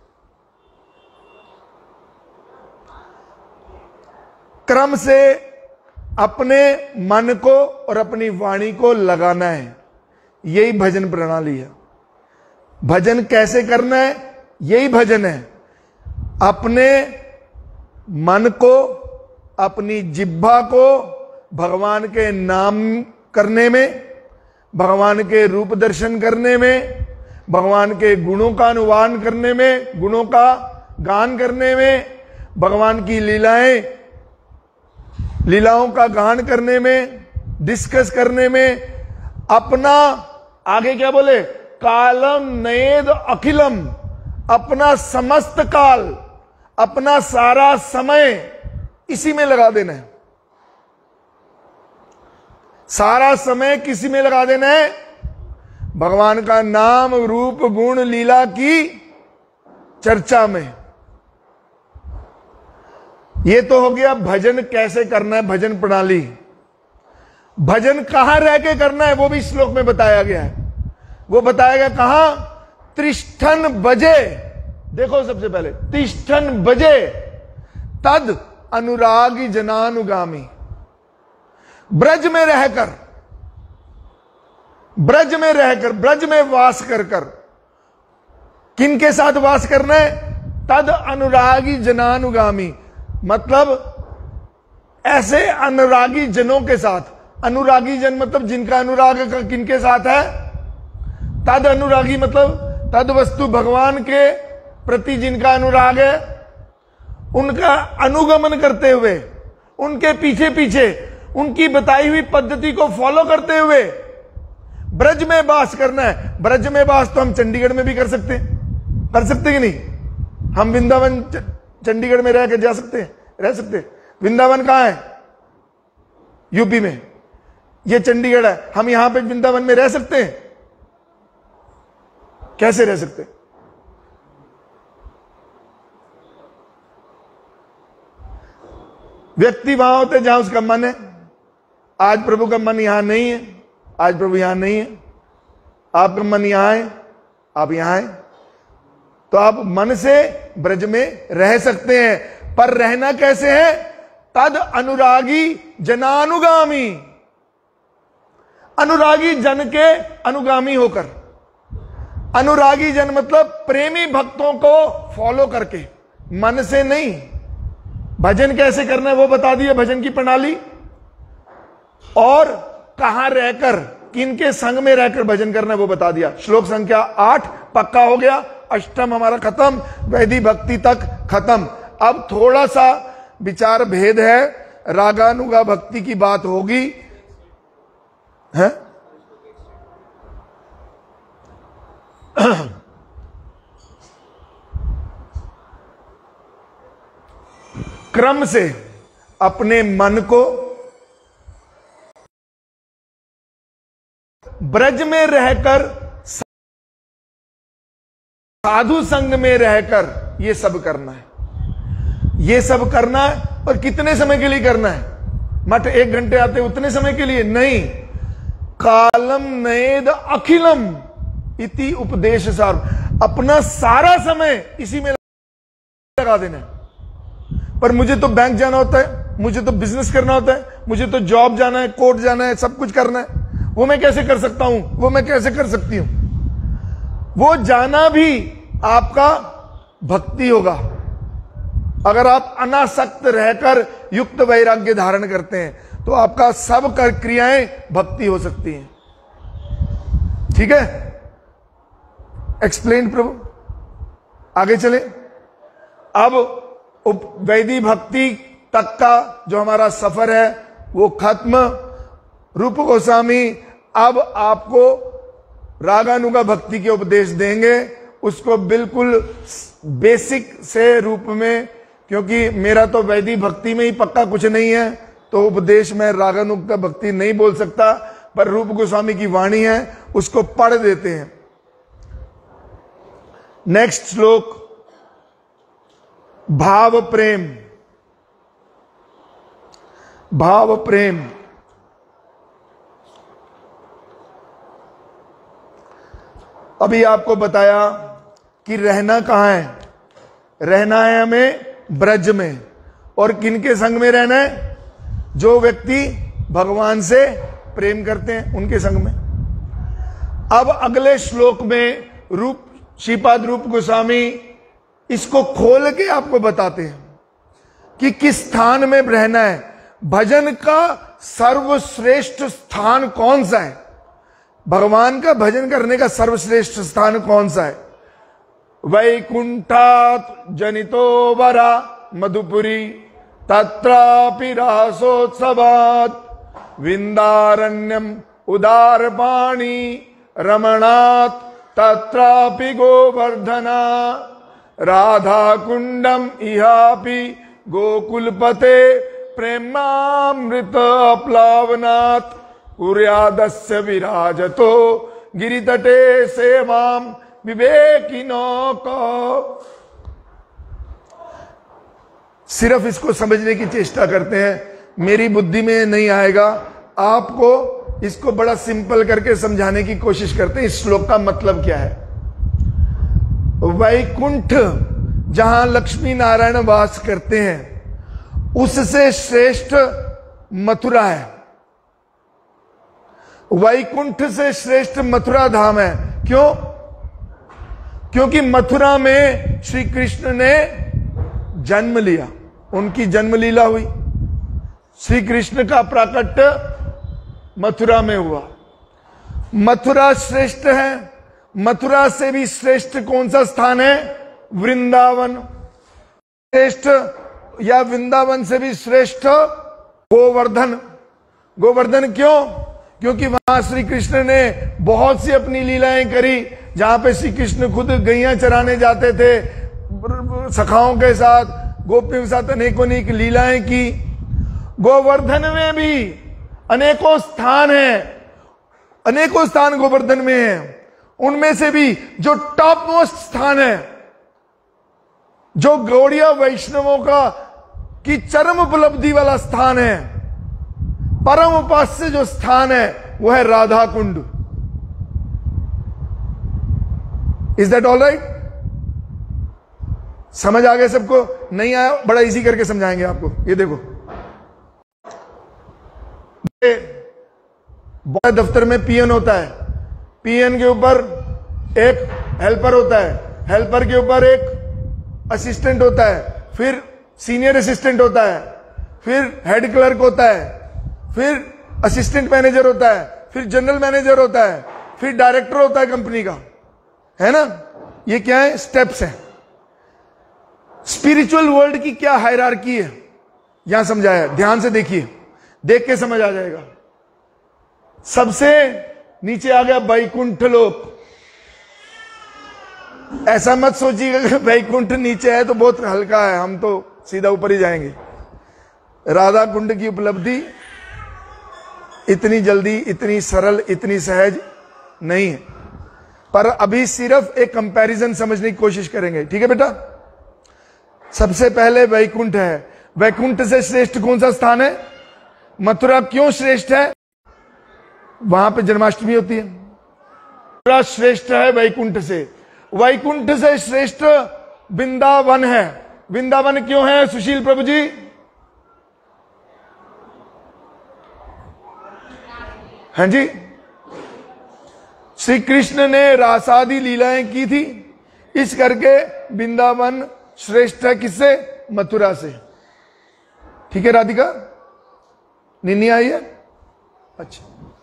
क्रम से अपने मन को और अपनी वाणी को लगाना है। यही भजन प्रणाली है। भजन कैसे करना है? यही भजन है। अपने मन को, अपनी जिह्वा को भगवान के नाम करने में, भगवान के रूप दर्शन करने में, भगवान के गुणों का अनुवान करने में, गुणों का गान करने में, भगवान की लीलाएं, लीलाओं का गान करने में, डिस्कस करने में, अपना आगे क्या बोले? कालम नयेद अखिलम, अपना समस्त काल, अपना सारा समय इसी में लगा देना है। सारा समय किसी में लगा देना है? भगवान का नाम रूप गुण लीला की चर्चा में। ये तो हो गया भजन कैसे करना है, भजन प्रणाली। भजन कहां रह के करना है वो भी श्लोक में बताया गया है। वो बताया गया कहां? त्रिष्ठन बजे, देखो सबसे पहले तिष्ठन बजे तद अनुरागी जनानुगामी। ब्रज में रहकर, ब्रज में रहकर, ब्रज में वास कर कर, किन के साथ वास करना है? तद अनुरागी जनानुगामी, मतलब ऐसे अनुरागी जनों के साथ। अनुरागी जन मतलब जिनका अनुराग किनके साथ है? तद अनुरागी मतलब तद वस्तु भगवान के प्रति जिनका अनुराग है, उनका अनुगमन करते हुए, उनके पीछे पीछे, उनकी बताई हुई पद्धति को फॉलो करते हुए ब्रज में वास करना है। ब्रज में वास तो हम चंडीगढ़ में भी कर सकते हैं, कर सकते कि नहीं? हम वृंदावन चंडीगढ़ में रह के जा सकते हैं, रह सकते हैं। वृंदावन कहां है? यूपी में। ये चंडीगढ़ है, हम यहां पे वृंदावन में रह सकते हैं? कैसे रह सकते हैं? व्यक्ति वहां होते जहां उसका मन है। आज प्रभु का मन यहां नहीं है, आज प्रभु यहां नहीं है, आपका मन यहां है, आप यहां हैं, तो आप मन से ब्रज में रह सकते हैं। पर रहना कैसे है? तद अनुरागी जनानुगामी, अनुरागी जन के अनुगामी होकर। अनुरागी जन मतलब प्रेमी भक्तों को फॉलो करके, मन से नहीं। भजन कैसे करना है वो बता दिया, भजन की प्रणाली। और कहां रहकर, किनके संग में रहकर भजन करना है वो बता दिया। श्लोक संख्या आठ पक्का हो गया, अष्टम हमारा खत्म, वैदिक भक्ति तक खत्म। अब थोड़ा सा विचार भेद है, रागानुगा भक्ति की बात होगी है? क्रम से अपने मन को ब्रज में रहकर, साधु संग में रहकर ये सब करना है। ये सब करना है, और कितने समय के लिए करना है? मठ एक घंटे आते उतने समय के लिए नहीं। कालम नेद अखिलम इति उपदेश सार, अपना सारा समय इसी में लगा देना है। पर मुझे तो बैंक जाना होता है, मुझे तो बिजनेस करना होता है, मुझे तो जॉब जाना है, कोर्ट जाना है, सब कुछ करना है। वो मैं कैसे कर सकता हूं? वो मैं कैसे कर सकती हूं? वो जाना भी आपका भक्ति होगा, अगर आप अनासक्त रहकर युक्त वैराग्य धारण करते हैं तो आपका सब कर क्रियाएं भक्ति हो सकती हैं। ठीक है, एक्सप्लेन प्रभु। आगे चले। अब वैदिक भक्ति तक का जो हमारा सफर है वो खत्म। रूप गोस्वामी अब आपको रागानुगा भक्ति के उपदेश देंगे, उसको बिल्कुल बेसिक से रूप में, क्योंकि मेरा तो वैदिक भक्ति में ही पक्का कुछ नहीं है, तो उपदेश में रागानुगा भक्ति नहीं बोल सकता, पर रूप गोस्वामी की वाणी है, उसको पढ़ देते हैं। नेक्स्ट श्लोक, भाव प्रेम। भाव प्रेम अभी आपको बताया कि रहना कहां है? रहना है हमें ब्रज में। और किनके संग में रहना है? जो व्यक्ति भगवान से प्रेम करते हैं उनके संग में। अब अगले श्लोक में रूप श्रीपाद रूप गोस्वामी इसको खोल के आपको बताते हैं कि किस स्थान में रहना है। भजन का सर्वश्रेष्ठ स्थान कौन सा है? भगवान का भजन करने का सर्वश्रेष्ठ स्थान कौन सा है? वैकुंठात् जनितो वरा मधुपुरी तत्रापि रासोत्सवात् विंदारण्यम उदारपाणी रमणात् तत्रापि गोवर्धना राधा कुंडम इहापि गोकुलपते प्रेमामृत प्लावनात् कुर्यादस्य विराजतो गिरितटे सेवाम विवेकिनो को। सिर्फ इसको समझने की चेष्टा करते हैं, मेरी बुद्धि में नहीं आएगा, आपको इसको बड़ा सिंपल करके समझाने की कोशिश करते हैं। इस श्लोक का मतलब क्या है? वैकुंठ जहां लक्ष्मी नारायण वास करते हैं उससे श्रेष्ठ मथुरा है। वैकुंठ से श्रेष्ठ मथुरा धाम है। क्यों? क्योंकि मथुरा में श्री कृष्ण ने जन्म लिया, उनकी जन्म लीला हुई, श्री कृष्ण का प्राकट्य मथुरा में हुआ। मथुरा श्रेष्ठ है। मथुरा से भी श्रेष्ठ कौन सा स्थान है? वृंदावन। श्रेष्ठ या वृंदावन से भी श्रेष्ठ गोवर्धन। गोवर्धन क्यों? क्योंकि वहां श्री कृष्ण ने बहुत सी अपनी लीलाएं करी, जहां पे श्री कृष्ण खुद गैया चराने जाते थे, सखाओं के साथ, गोपियों के साथ अनेकों अनेक लीलाएं की। गोवर्धन में भी अनेकों स्थान हैं, अनेकों स्थान गोवर्धन में हैं। उनमें से भी जो टॉप मोस्ट स्थान है, जो गौड़िया वैष्णवों का की चरम उपलब्धि वाला स्थान है, परम उपास्य जो स्थान है, वो है Radha Kund. Is that all right? समझ आ गया सबको? नहीं आया? बड़ा इजी करके समझाएंगे आपको। ये देखो, बड़े दफ्तर में पीएन होता है, पीएन के ऊपर एक हेल्पर होता है, हेल्पर के ऊपर एक असिस्टेंट होता है, फिर सीनियर असिस्टेंट होता है, फिर हेड क्लर्क होता है, फिर असिस्टेंट मैनेजर होता है, फिर जनरल मैनेजर होता है, फिर डायरेक्टर होता है कंपनी का, है ना? ये क्या है? स्टेप्स हैं। स्पिरिचुअल वर्ल्ड की क्या हायरार्की है यहां समझाया, ध्यान से देखिए, देख के समझ आ जाएगा। सबसे नीचे आ गया वैकुंठ लोक। ऐसा मत सोचिएगा कि वैकुंठ नीचे है तो बहुत हल्का है, हम तो सीधा ऊपर ही जाएंगे। राधा कुंड की उपलब्धि इतनी जल्दी, इतनी सरल, इतनी सहज नहीं है, पर अभी सिर्फ एक कंपैरिजन समझने की कोशिश करेंगे। ठीक है बेटा? सबसे पहले वैकुंठ है। वैकुंठ से श्रेष्ठ कौन सा स्थान है? मथुरा। क्यों श्रेष्ठ है? वहां पे जन्माष्टमी होती है। मथुरा श्रेष्ठ है वैकुंठ से। वैकुंठ से श्रेष्ठ वृंदावन है। वृंदावन क्यों है सुशील प्रभु जी? हाँ जी, श्री कृष्ण ने रासादी लीलाएं की थी, इस करके वृंदावन श्रेष्ठ है। किससे? मथुरा से। ठीक है राधिका? निन्नी आई है? अच्छा।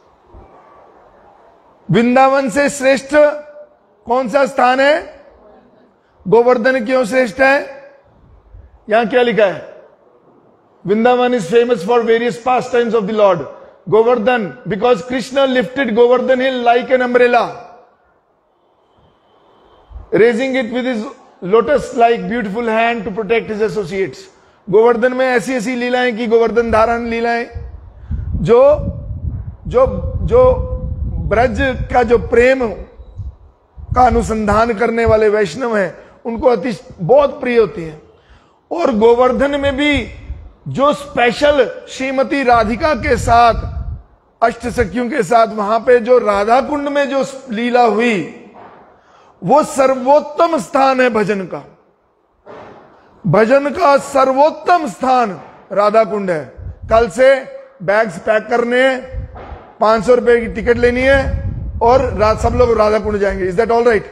वृंदावन से श्रेष्ठ कौन सा स्थान है? गोवर्धन। क्यों श्रेष्ठ है? यहां क्या लिखा है? Vrindavan is famous for various pastimes of the lord. Govardhan because Krishna lifted Govardhan hill like an umbrella, raising it with his lotus like beautiful hand to protect his associates. Govardhan में ऐसी ऐसी लीलाएं की, गोवर्धन धारण लीलाएं, जो जो जो ब्रज का जो प्रेम का अनुसंधान करने वाले वैष्णव हैं उनको अति बहुत प्रिय होती हैं। और गोवर्धन में भी जो स्पेशल श्रीमती राधिका के साथ, अष्ट सखियों के साथ वहां पे जो राधा कुंड में जो लीला हुई, वो सर्वोत्तम स्थान है भजन का। भजन का सर्वोत्तम स्थान राधा कुंड है। कल से बैग्स पैक करने हैं, पांच सौ रुपए की टिकट लेनी है और रात सब लोग राधा कुंड जाएंगे। Is that all right?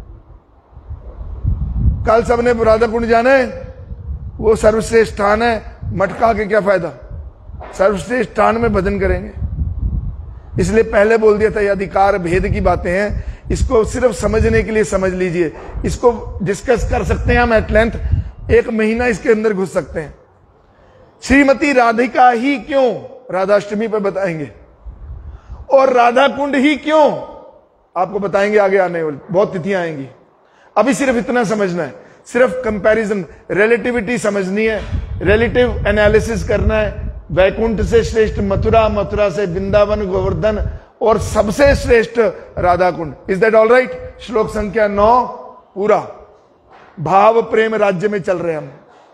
कल सबने राधा कुंड जाना है। वो सर्वश्रेष्ठ स्थान है, मटका के क्या फायदा? सर्वश्रेष्ठ स्थान में भजन करेंगे। इसलिए पहले बोल दिया था ये अधिकार भेद की बातें हैं, इसको सिर्फ समझने के लिए समझ लीजिए। इसको डिस्कस कर सकते हैं हम एट लेंथ, एक महीना इसके अंदर घुस सकते हैं। श्रीमती राधिका ही क्यों राधाष्टमी पर बताएंगे, और राधा कुंड ही क्यों आपको बताएंगे आगे आने वाली बहुत तिथियां आएंगी। अभी सिर्फ इतना समझना है, सिर्फ कंपैरिजन, रिलेटिविटी समझनी है, रिलेटिव एनालिसिस करना है। वैकुंठ से श्रेष्ठ मथुरा, मथुरा से वृंदावन, गोवर्धन, और सबसे श्रेष्ठ Radha Kund. Is that all right? श्लोक संख्या नौ पूरा। भाव प्रेम राज्य में चल रहे हैं हम।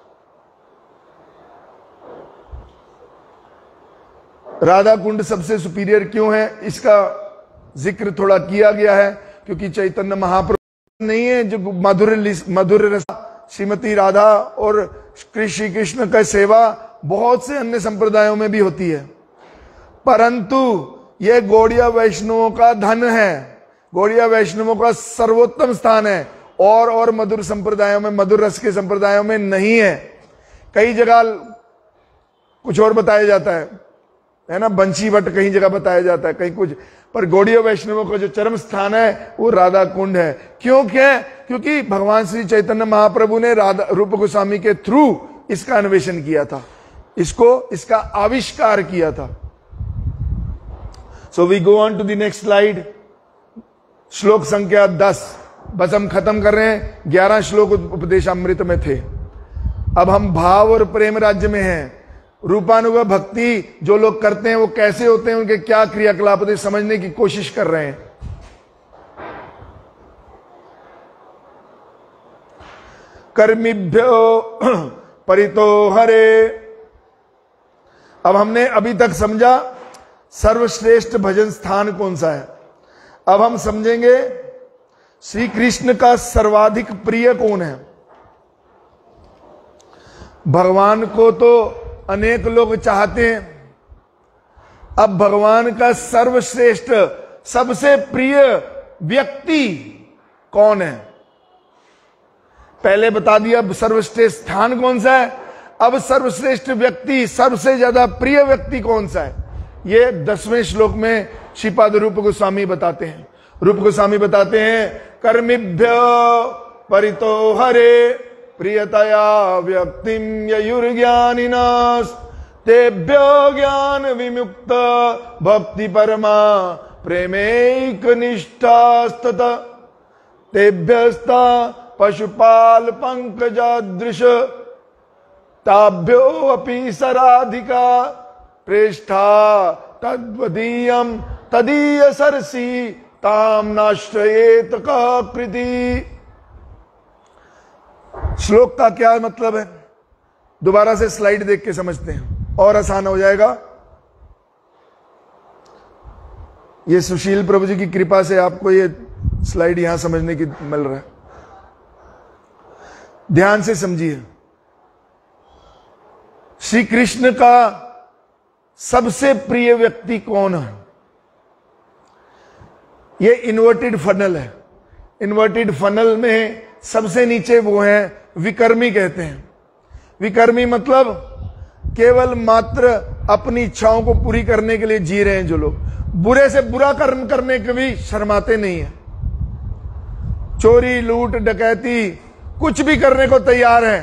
राधा कुंड सबसे सुपीरियर क्यों है, इसका जिक्र थोड़ा किया गया है, क्योंकि चैतन्य महाप्रभु नहीं है जो मधुर मधुर रस श्रीमती राधा और श्री कृष्ण का सेवा बहुत से अन्य संप्रदायों में भी होती है, परंतु यह गौड़िया वैष्णवों का धन है, गौड़िया वैष्णवों का सर्वोत्तम स्थान है, और और मधुर संप्रदायों में, मधुर रस के संप्रदायों में नहीं है। कई जगह कुछ और बताया जाता है, है ना, बंशी भट्ट कहीं जगह बताया जाता है, कहीं कुछ, पर गौड़िया वैष्णवों का जो चरम स्थान है वो राधा कुंड है। क्यों क्या? क्योंकि भगवान श्री चैतन्य महाप्रभु ने राधा रूप गोस्वामी के थ्रू इसका अन्वेषण किया था, इसको इसका आविष्कार किया था। So we go on to the next slide, श्लोक संख्या दस। बस हम खत्म कर रहे हैं, ग्यारह श्लोक उपदेशामृत में थे। अब हम भाव और प्रेम राज्य में हैं। रूपानुग भक्ति जो लोग करते हैं वो कैसे होते हैं, उनके क्या क्रियाकलाप होते हैं, समझने की कोशिश कर रहे हैं। कर्मिभ्यो परितो हरे। अब हमने अभी तक समझा सर्वश्रेष्ठ भजन स्थान कौन सा है। अब हम समझेंगे श्री कृष्ण का सर्वाधिक प्रिय कौन है। भगवान को तो अनेक लोग चाहते हैं, अब भगवान का सर्वश्रेष्ठ सबसे प्रिय व्यक्ति कौन है। पहले बता दिया सर्वश्रेष्ठ स्थान कौन सा है, अब सर्वश्रेष्ठ व्यक्ति, सबसे ज्यादा प्रिय व्यक्ति कौन सा है, ये दसवें श्लोक में श्रीपाद रूप गोस्वामी बताते हैं। रूप गोस्वामी बताते हैं, कर्मिभ्य परितो हरे प्रियतया व्यक्तिम ययुर्ज्ञानिनास तेभ्यो ज्ञान विमुक्त भक्ति परमा प्रेमैक निष्ठास्तत तेभ्यस्ता पशुपाल पंकजादृश ताभ्यो अपि सराधिका प्रेष्ठा तद्वदीयम तदीय सरसी ताम नाश्रयेत कृति। श्लोक का क्या मतलब है, दोबारा से स्लाइड देख के समझते हैं और आसान हो जाएगा। ये सुशील प्रभु जी की कृपा से आपको ये स्लाइड यहां समझने की मिल रहा है। ध्यान से समझिए, श्री कृष्ण का सबसे प्रिय व्यक्ति कौन है। ये इन्वर्टेड फनल है। इन्वर्टेड फनल में सबसे नीचे वो हैं विकर्मी कहते हैं। विकर्मी मतलब केवल मात्र अपनी इच्छाओं को पूरी करने के लिए जी रहे हैं जो लोग, बुरे से बुरा कर्म करने के भी शर्माते नहीं है। चोरी लूट डकैती कुछ भी करने को तैयार है,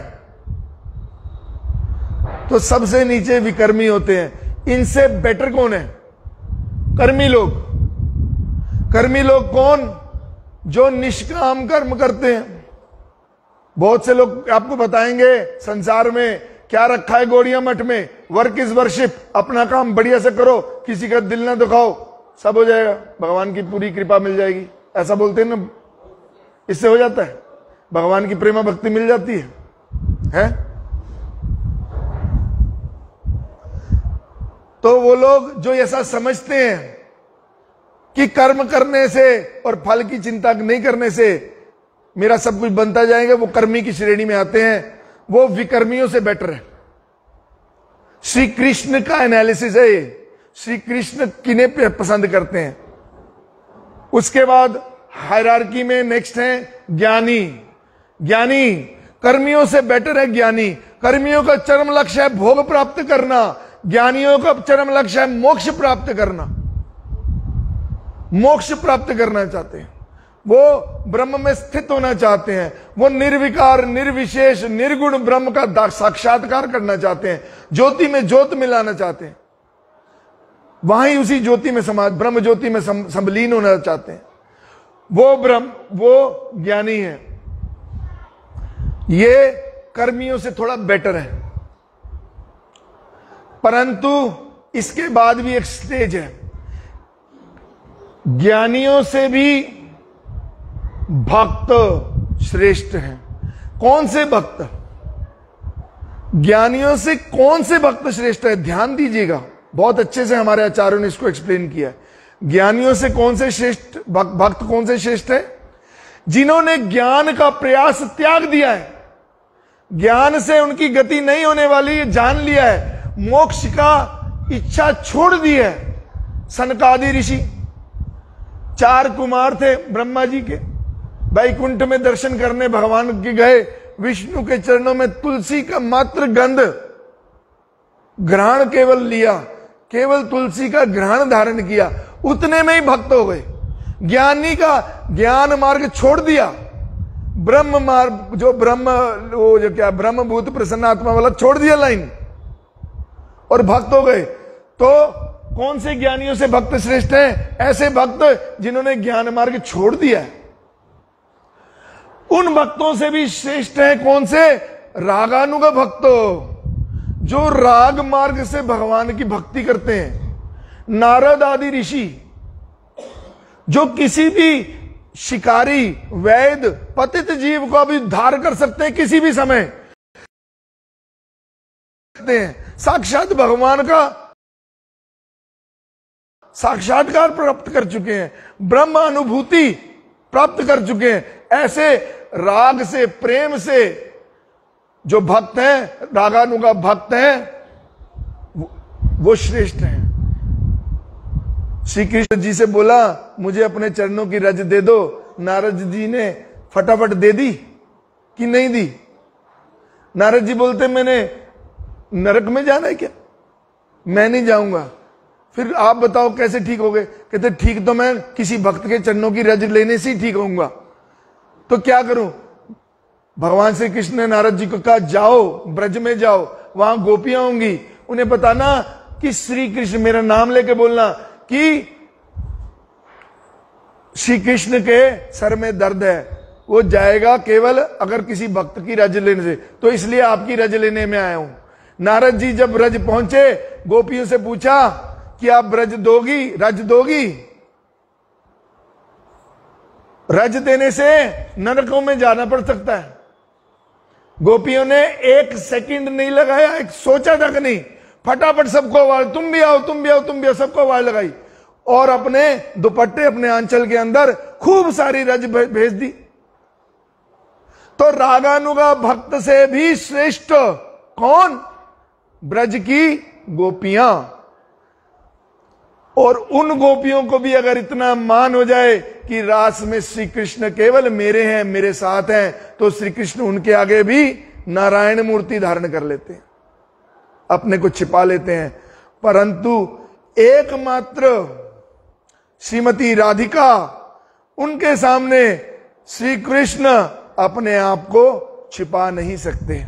तो सबसे नीचे विकर्मी होते हैं। इनसे बेटर कौन है? कर्मी लोग। कर्मी लोग कौन? जो निष्काम कर्म करते हैं। बहुत से लोग आपको बताएंगे संसार में क्या रखा है गौड़िया मठ में, वर्क इज वर्शिप, अपना काम बढ़िया से करो, किसी का दिल ना दुखाओ, सब हो जाएगा, भगवान की पूरी कृपा मिल जाएगी, ऐसा बोलते हैं ना। इससे हो जाता है, भगवान की प्रेमा भक्ति मिल जाती है, है? तो वो लोग जो ऐसा समझते हैं कि कर्म करने से और फल की चिंता नहीं करने से मेरा सब कुछ बनता जाएगा, वो कर्मी की श्रेणी में आते हैं, वो विकर्मियों से बेटर है। श्री कृष्ण का एनालिसिस है ये, श्री कृष्ण किन्हें पसंद करते हैं। उसके बाद हायरार्की में नेक्स्ट है ज्ञानी। ज्ञानी कर्मियों से बेटर है। ज्ञानी कर्मियों का चरम लक्ष्य है भोग प्राप्त करना, ज्ञानियों का चरम लक्ष्य है मोक्ष प्राप्त करना। मोक्ष प्राप्त करना चाहते हैं, वो ब्रह्म में स्थित होना चाहते हैं, वो निर्विकार निर्विशेष निर्गुण ब्रह्म का साक्षात्कार करना चाहते हैं, ज्योति में ज्योत मिलाना चाहते हैं, वहां ही उसी ज्योति में समाज ब्रह्म ज्योति में संबलीन होना चाहते हैं। वो ब्रह्म वो ज्ञानी है। ये कर्मियों से थोड़ा बेटर है, परंतु इसके बाद भी एक स्टेज है। ज्ञानियों से भी भक्त श्रेष्ठ हैं। कौन से भक्त? ज्ञानियों से कौन से भक्त श्रेष्ठ है? ध्यान दीजिएगा, बहुत अच्छे से हमारे आचार्यों ने इसको एक्सप्लेन किया है। ज्ञानियों से कौन से श्रेष्ठ भक्त, कौन से श्रेष्ठ है? जिन्होंने ज्ञान का प्रयास त्याग दिया है, ज्ञान से उनकी गति नहीं होने वाली जान लिया है, मोक्ष का इच्छा छोड़ दी है। सनकादि ऋषि चार कुमार थे ब्रह्मा जी के, वैकुंठ में दर्शन करने भगवान के गए, विष्णु के चरणों में तुलसी का मात्र गंध ग्रहण केवल लिया, केवल तुलसी का ग्रहण धारण किया, उतने में ही भक्त हो गए। ज्ञानी का ज्ञान मार्ग छोड़ दिया, ब्रह्म मार्ग जो ब्रह्म वो जो क्या ब्रह्मभूत प्रसन्नात्मा वाला छोड़ दिया लाइन और भक्त हो गए। तो कौन से ज्ञानियों से भक्त श्रेष्ठ हैं? ऐसे भक्त जिन्होंने ज्ञान मार्ग छोड़ दिया है। उन भक्तों से भी श्रेष्ठ है कौन से? रागानुगा भक्तों, जो राग मार्ग से भगवान की भक्ति करते हैं। नारद आदि ऋषि जो किसी भी शिकारी, वैद, पतित जीव को भी उद्धार कर सकते हैं किसी भी समय, साक्षात भगवान का साक्षात्कार प्राप्त कर चुके हैं, ब्रह्म अनुभूति प्राप्त कर चुके हैं। ऐसे राग से, प्रेम से जो भक्त हैं, रागानुगा भक्त हैं, वो श्रेष्ठ हैं। श्री कृष्ण जी से बोला मुझे अपने चरणों की रज दे दो, नारद जी ने फटाफट दे दी कि नहीं दी? नारद जी बोलते मैंने नरक में जाना है क्या? मैं नहीं जाऊंगा। फिर आप बताओ कैसे ठीक हो गए? कहते ठीक तो मैं किसी भक्त के चरणों की रज लेने से ही ठीक होऊंगा। तो क्या करूं? भगवान श्री कृष्ण ने नारद जी को कहा जाओ ब्रज में जाओ, वहां गोपियां होंगी, उन्हें बताना कि श्री कृष्ण, मेरा नाम लेके बोलना कि श्री कृष्ण के सर में दर्द है, वो जाएगा केवल अगर किसी भक्त की रज लेने से, तो इसलिए आपकी रज लेने में आया हूं। नारद जी जब ब्रज पहुंचे, गोपियों से पूछा कि आप ब्रज दोगी, रज दोगी? रज देने से नरकों में जाना पड़ सकता है। गोपियों ने एक सेकंड नहीं लगाया, एक सोचा तक नहीं, फटाफट सबको आवाज, तुम भी आओ, तुम भी आओ, तुम भी आओ, सबको आवाज लगाई और अपने दुपट्टे, अपने आंचल के अंदर खूब सारी रज भेज दी। तो रागानुगा भक्त से भी श्रेष्ठ कौन? ब्रज की गोपियां। और उन गोपियों को भी अगर इतना मान हो जाए कि रास में श्री कृष्ण केवल मेरे हैं, मेरे साथ हैं, तो श्री कृष्ण उनके आगे भी नारायण मूर्ति धारण कर लेते हैं, अपने को छिपा लेते हैं। परंतु एकमात्र श्रीमती राधिका, उनके सामने श्री कृष्ण अपने आप को छिपा नहीं सकते।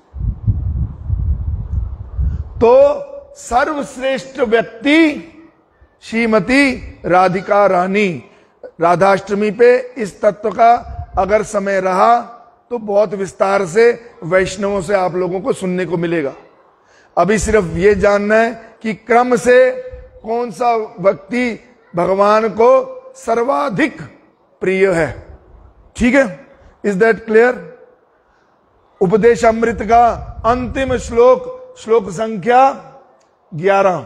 तो सर्वश्रेष्ठ व्यक्ति श्रीमती राधिका रानी। राधाष्टमी पे इस तत्व का अगर समय रहा तो बहुत विस्तार से वैष्णवों से आप लोगों को सुनने को मिलेगा। अभी सिर्फ ये जानना है कि क्रम से कौन सा व्यक्ति भगवान को सर्वाधिक प्रिय है। ठीक है, इज दैट क्लियर? उपदेश अमृत का अंतिम श्लोक, श्लोक संख्या ग्यारह।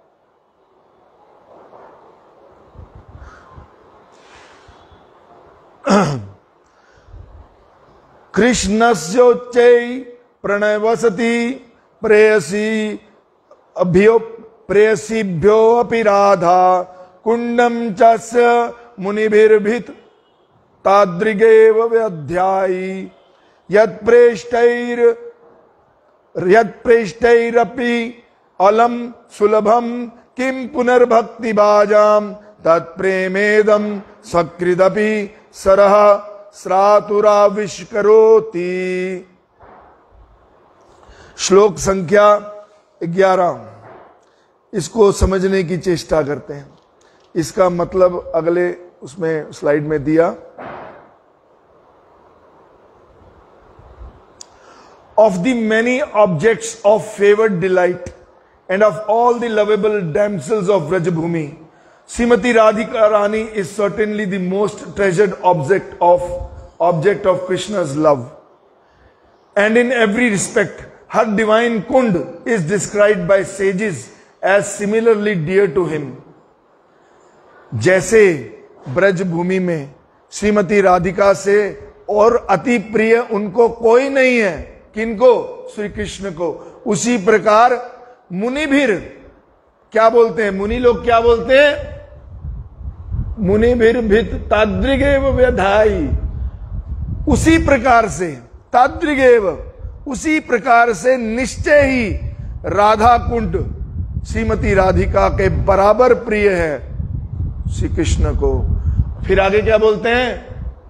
कृष्णस्योच्चै प्रणवसति प्रेयसी अभ्यो प्रेयसीभ्यो अपि राधा कुंडम चस्य मुनिभिर्भित तादृगेव व्यध्यायी यत्प्रेष्टैर यत्प्रेष्टैरपि अलम सुलभम किम पुनर्भक्ति बाजाम तत्प्रेमेदम सकृदपि सरह श्रातुराविष्करोति। श्लोक संख्या ग्यारह, इसको समझने की चेष्टा करते हैं। इसका मतलब अगले उसमें स्लाइड में दिया। Of the many objects of favored delight and of all the lovable damsels of Vrajabhumi, Srimati Radhika Rani is certainly the most treasured object of object of Krishna's love. And in every respect, her divine kund is described by sages as similarly dear to him. जैसे ब्रज भूमि में श्रीमती राधिका से और अति प्रिय उनको कोई नहीं है। किनको? श्री कृष्ण को। उसी प्रकार मुनि भीर क्या बोलते हैं? मुनि लोग क्या बोलते हैं? मुनि भीर भित तादृगेव व्यधाई। उसी प्रकार से तादृगेव, उसी प्रकार से निश्चय ही राधा कुंड श्रीमती राधिका के बराबर प्रिय है श्री कृष्ण को। फिर आगे क्या बोलते हैं?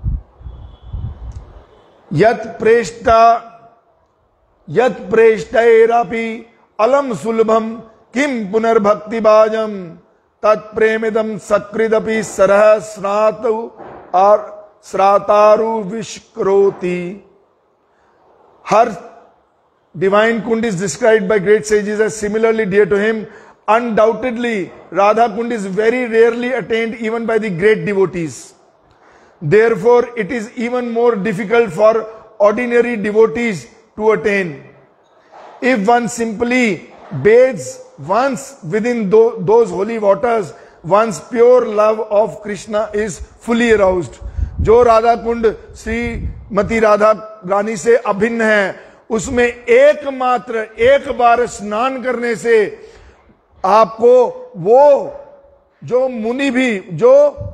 यत प्रेष्टा यत प्रेष्टैरापि अलम सुलभम किम पुनर्भक्तिभाजम तत्प्रेमिदम सकृदपि सरह स्नातु और स्रातारु विष्करोति। हर divine kund is described by great sages as similarly dear to him. Undoubtedly, Radha Kund is very rarely attained even by the great devotees. Therefore, it is even more difficult for ordinary devotees to attain. If one simply bathes once within tho- those holy waters, one's pure love of Krishna is fully aroused. जो राधा कुंड श्रीमती राधा रानी से अभिन्न है, उसमें एकमात्र एक बार स्नान करने से आपको वो जो मुनि भी, जो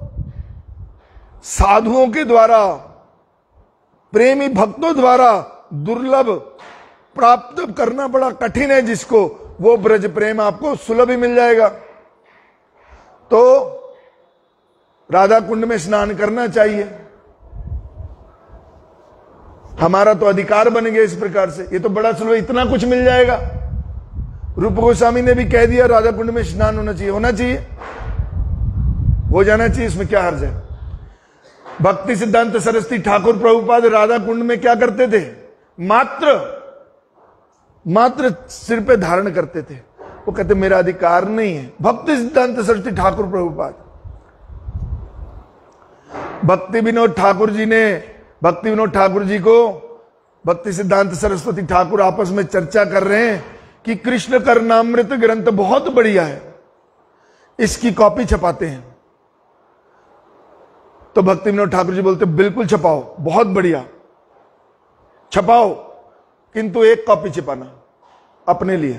साधुओं के द्वारा, प्रेमी भक्तों द्वारा दुर्लभ प्राप्त करना बड़ा कठिन है, जिसको वो ब्रज प्रेम आपको सुलभ ही मिल जाएगा। तो राधा कुंड में स्नान करना चाहिए। हमारा तो अधिकार बन गया इस प्रकार से। ये तो बड़ा सुलभ, इतना कुछ मिल जाएगा। रूप गोस्वामी ने भी कह दिया राधा कुंड में स्नान होना चाहिए। होना चाहिए, हो जाना चाहिए, इसमें क्या हर्ज है। भक्ति सिद्धांत सरस्वती ठाकुर प्रभुपाद राधा कुंड में क्या करते थे? मात्र मात्र सिर पे धारण करते थे। वो कहते मेरा अधिकार नहीं है। भक्ति सिद्धांत सरस्वती ठाकुर प्रभुपाद, भक्ति विनोद ठाकुर जी ने, भक्ति विनोद ठाकुर जी को भक्ति सिद्धांत सरस्वती ठाकुर आपस में चर्चा कर रहे हैं कि कृष्ण करनामृत ग्रंथ बहुत बढ़िया है, इसकी कॉपी छपाते हैं। तो भक्ति विनोद ठाकुर जी बोलते बिल्कुल छपाओ, बहुत बढ़िया छपाओ, किंतु एक कॉपी छपाना अपने लिए,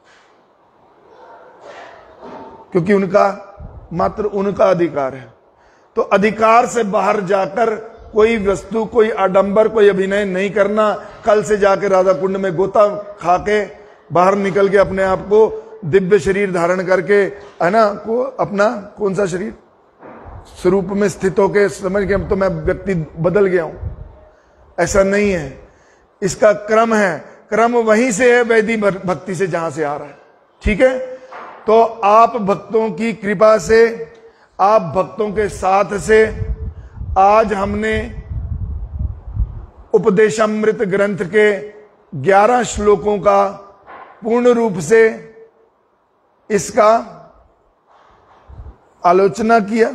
क्योंकि उनका मात्र उनका अधिकार है। तो अधिकार से बाहर जाकर कोई वस्तु, कोई आडंबर, कोई अभिनय नहीं करना। कल से जाके राधा कुंड में गोता खा के बाहर निकल के अपने आप को दिव्य शरीर धारण करके, है ना, को अपना कौन सा शरीर स्वरूप में स्थित होके समझ के तो मैं व्यक्ति बदल गया हूं, ऐसा नहीं है। इसका क्रम है, क्रम वहीं से है वैदिक भक्ति से, जहां से आ रहा है। ठीक है, तो आप भक्तों की कृपा से, आप भक्तों के साथ से आज हमने उपदेशामृत ग्रंथ के ग्यारह श्लोकों का पूर्ण रूप से इसका आलोचना किया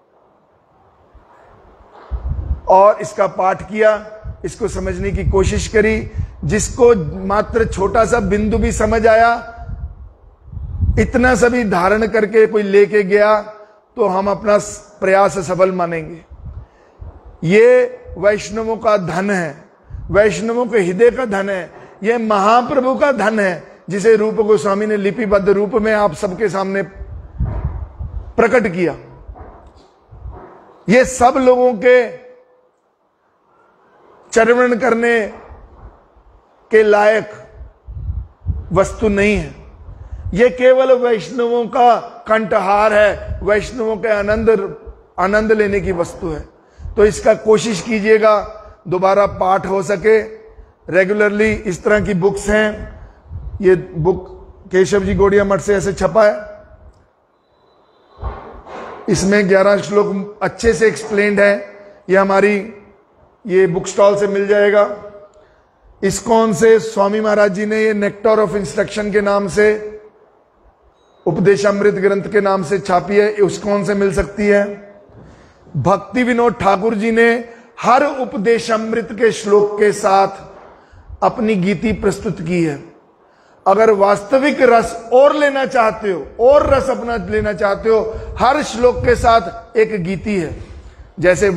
और इसका पाठ किया, इसको समझने की कोशिश करी। जिसको मात्र छोटा सा बिंदु भी समझ आया, इतना सा भी धारण करके कोई लेके गया, तो हम अपना प्रयास सफल मानेंगे। ये वैष्णवों का धन है, वैष्णवों के हृदय का धन है, ये महाप्रभु का धन है, जिसे रूप गोस्वामी ने लिपिबद्ध रूप में आप सबके सामने प्रकट किया। ये सब लोगों के चरण करने के लायक वस्तु नहीं है, ये केवल वैष्णवों का कंठहार है, वैष्णवों के आनंद आनंद लेने की वस्तु है। तो इसका कोशिश कीजिएगा दोबारा पाठ हो सके रेगुलरली। इस तरह की बुक्स हैं, ये बुक केशव जी गौड़िया मठ से ऐसे छपा है, इसमें ग्यारह श्लोक अच्छे से एक्सप्लेन्ड है। ये हमारी ये बुक स्टॉल से मिल जाएगा। इस्कॉन से स्वामी महाराज जी ने ये नेक्टर ऑफ इंस्ट्रक्शन के नाम से, उपदेशामृत ग्रंथ के नाम से छापी है, इस्कॉन से मिल सकती है। भक्ति विनोद ठाकुर जी ने हर उपदेशामृत के श्लोक के साथ अपनी गीति प्रस्तुत की है। अगर वास्तविक रस और लेना चाहते हो, और रस अपना लेना चाहते हो, हर श्लोक के साथ एक गीति है। जैसे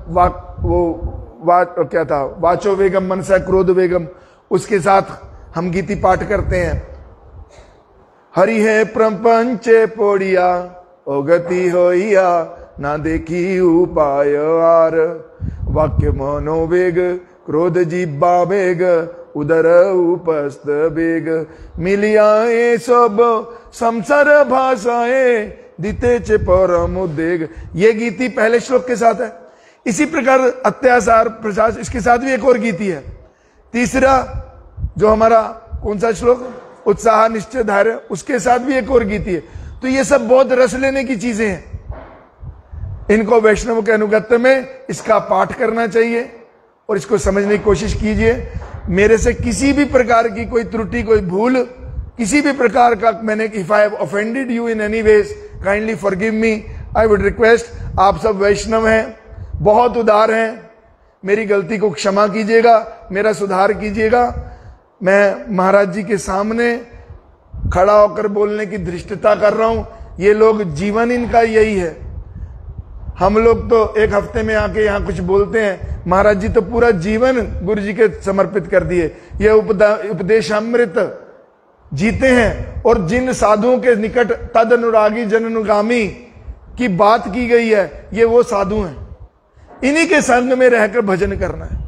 वा, वो वा, क्या था, वाचो वेगम मनसा क्रोध वेगम, उसके साथ हम गीति पाठ करते हैं। हरि है प्रपंचे पोड़िया ओ गति होइया ना देखी उपाय आर, वाक्य मनोवेग क्रोध जीवा वेग उदर उपस्थ वेग, मिलिया ए सब संसार भाषाए दिते चे परम उद्वेग। ये गीति पहले श्लोक के साथ है। इसी प्रकार अत्याचार प्रशास, इसके साथ भी एक और गीति है। तीसरा जो हमारा कौन सा श्लोक, उत्साह निश्चय धैर्य, उसके साथ भी एक और गीति है। तो ये सब बहुत रस लेने की चीजें हैं। इनको वैष्णव के अनुगत्य में इसका पाठ करना चाहिए और इसको समझने की कोशिश कीजिए। मेरे से किसी भी प्रकार की कोई त्रुटि, कोई भूल, किसी भी प्रकार का मैंने, if I have offended you in any ways kindly forgive me. I would request, आप सब वैष्णव हैं, बहुत उदार हैं, मेरी गलती को क्षमा कीजिएगा, मेरा सुधार कीजिएगा। मैं महाराज जी के सामने खड़ा होकर बोलने की धृष्टता कर रहा हूं। ये लोग जीवन इनका यही है। हम लोग तो एक हफ्ते में आके यहाँ कुछ बोलते हैं, महाराज जी तो पूरा जीवन गुरु जी के समर्पित कर दिए। ये उपदेशामृत जीते हैं। और जिन साधुओं के निकट तद अनुरागी जन अनुगामी की बात की गई है, ये वो साधु हैं। इन्हीं के संग में रहकर भजन करना है।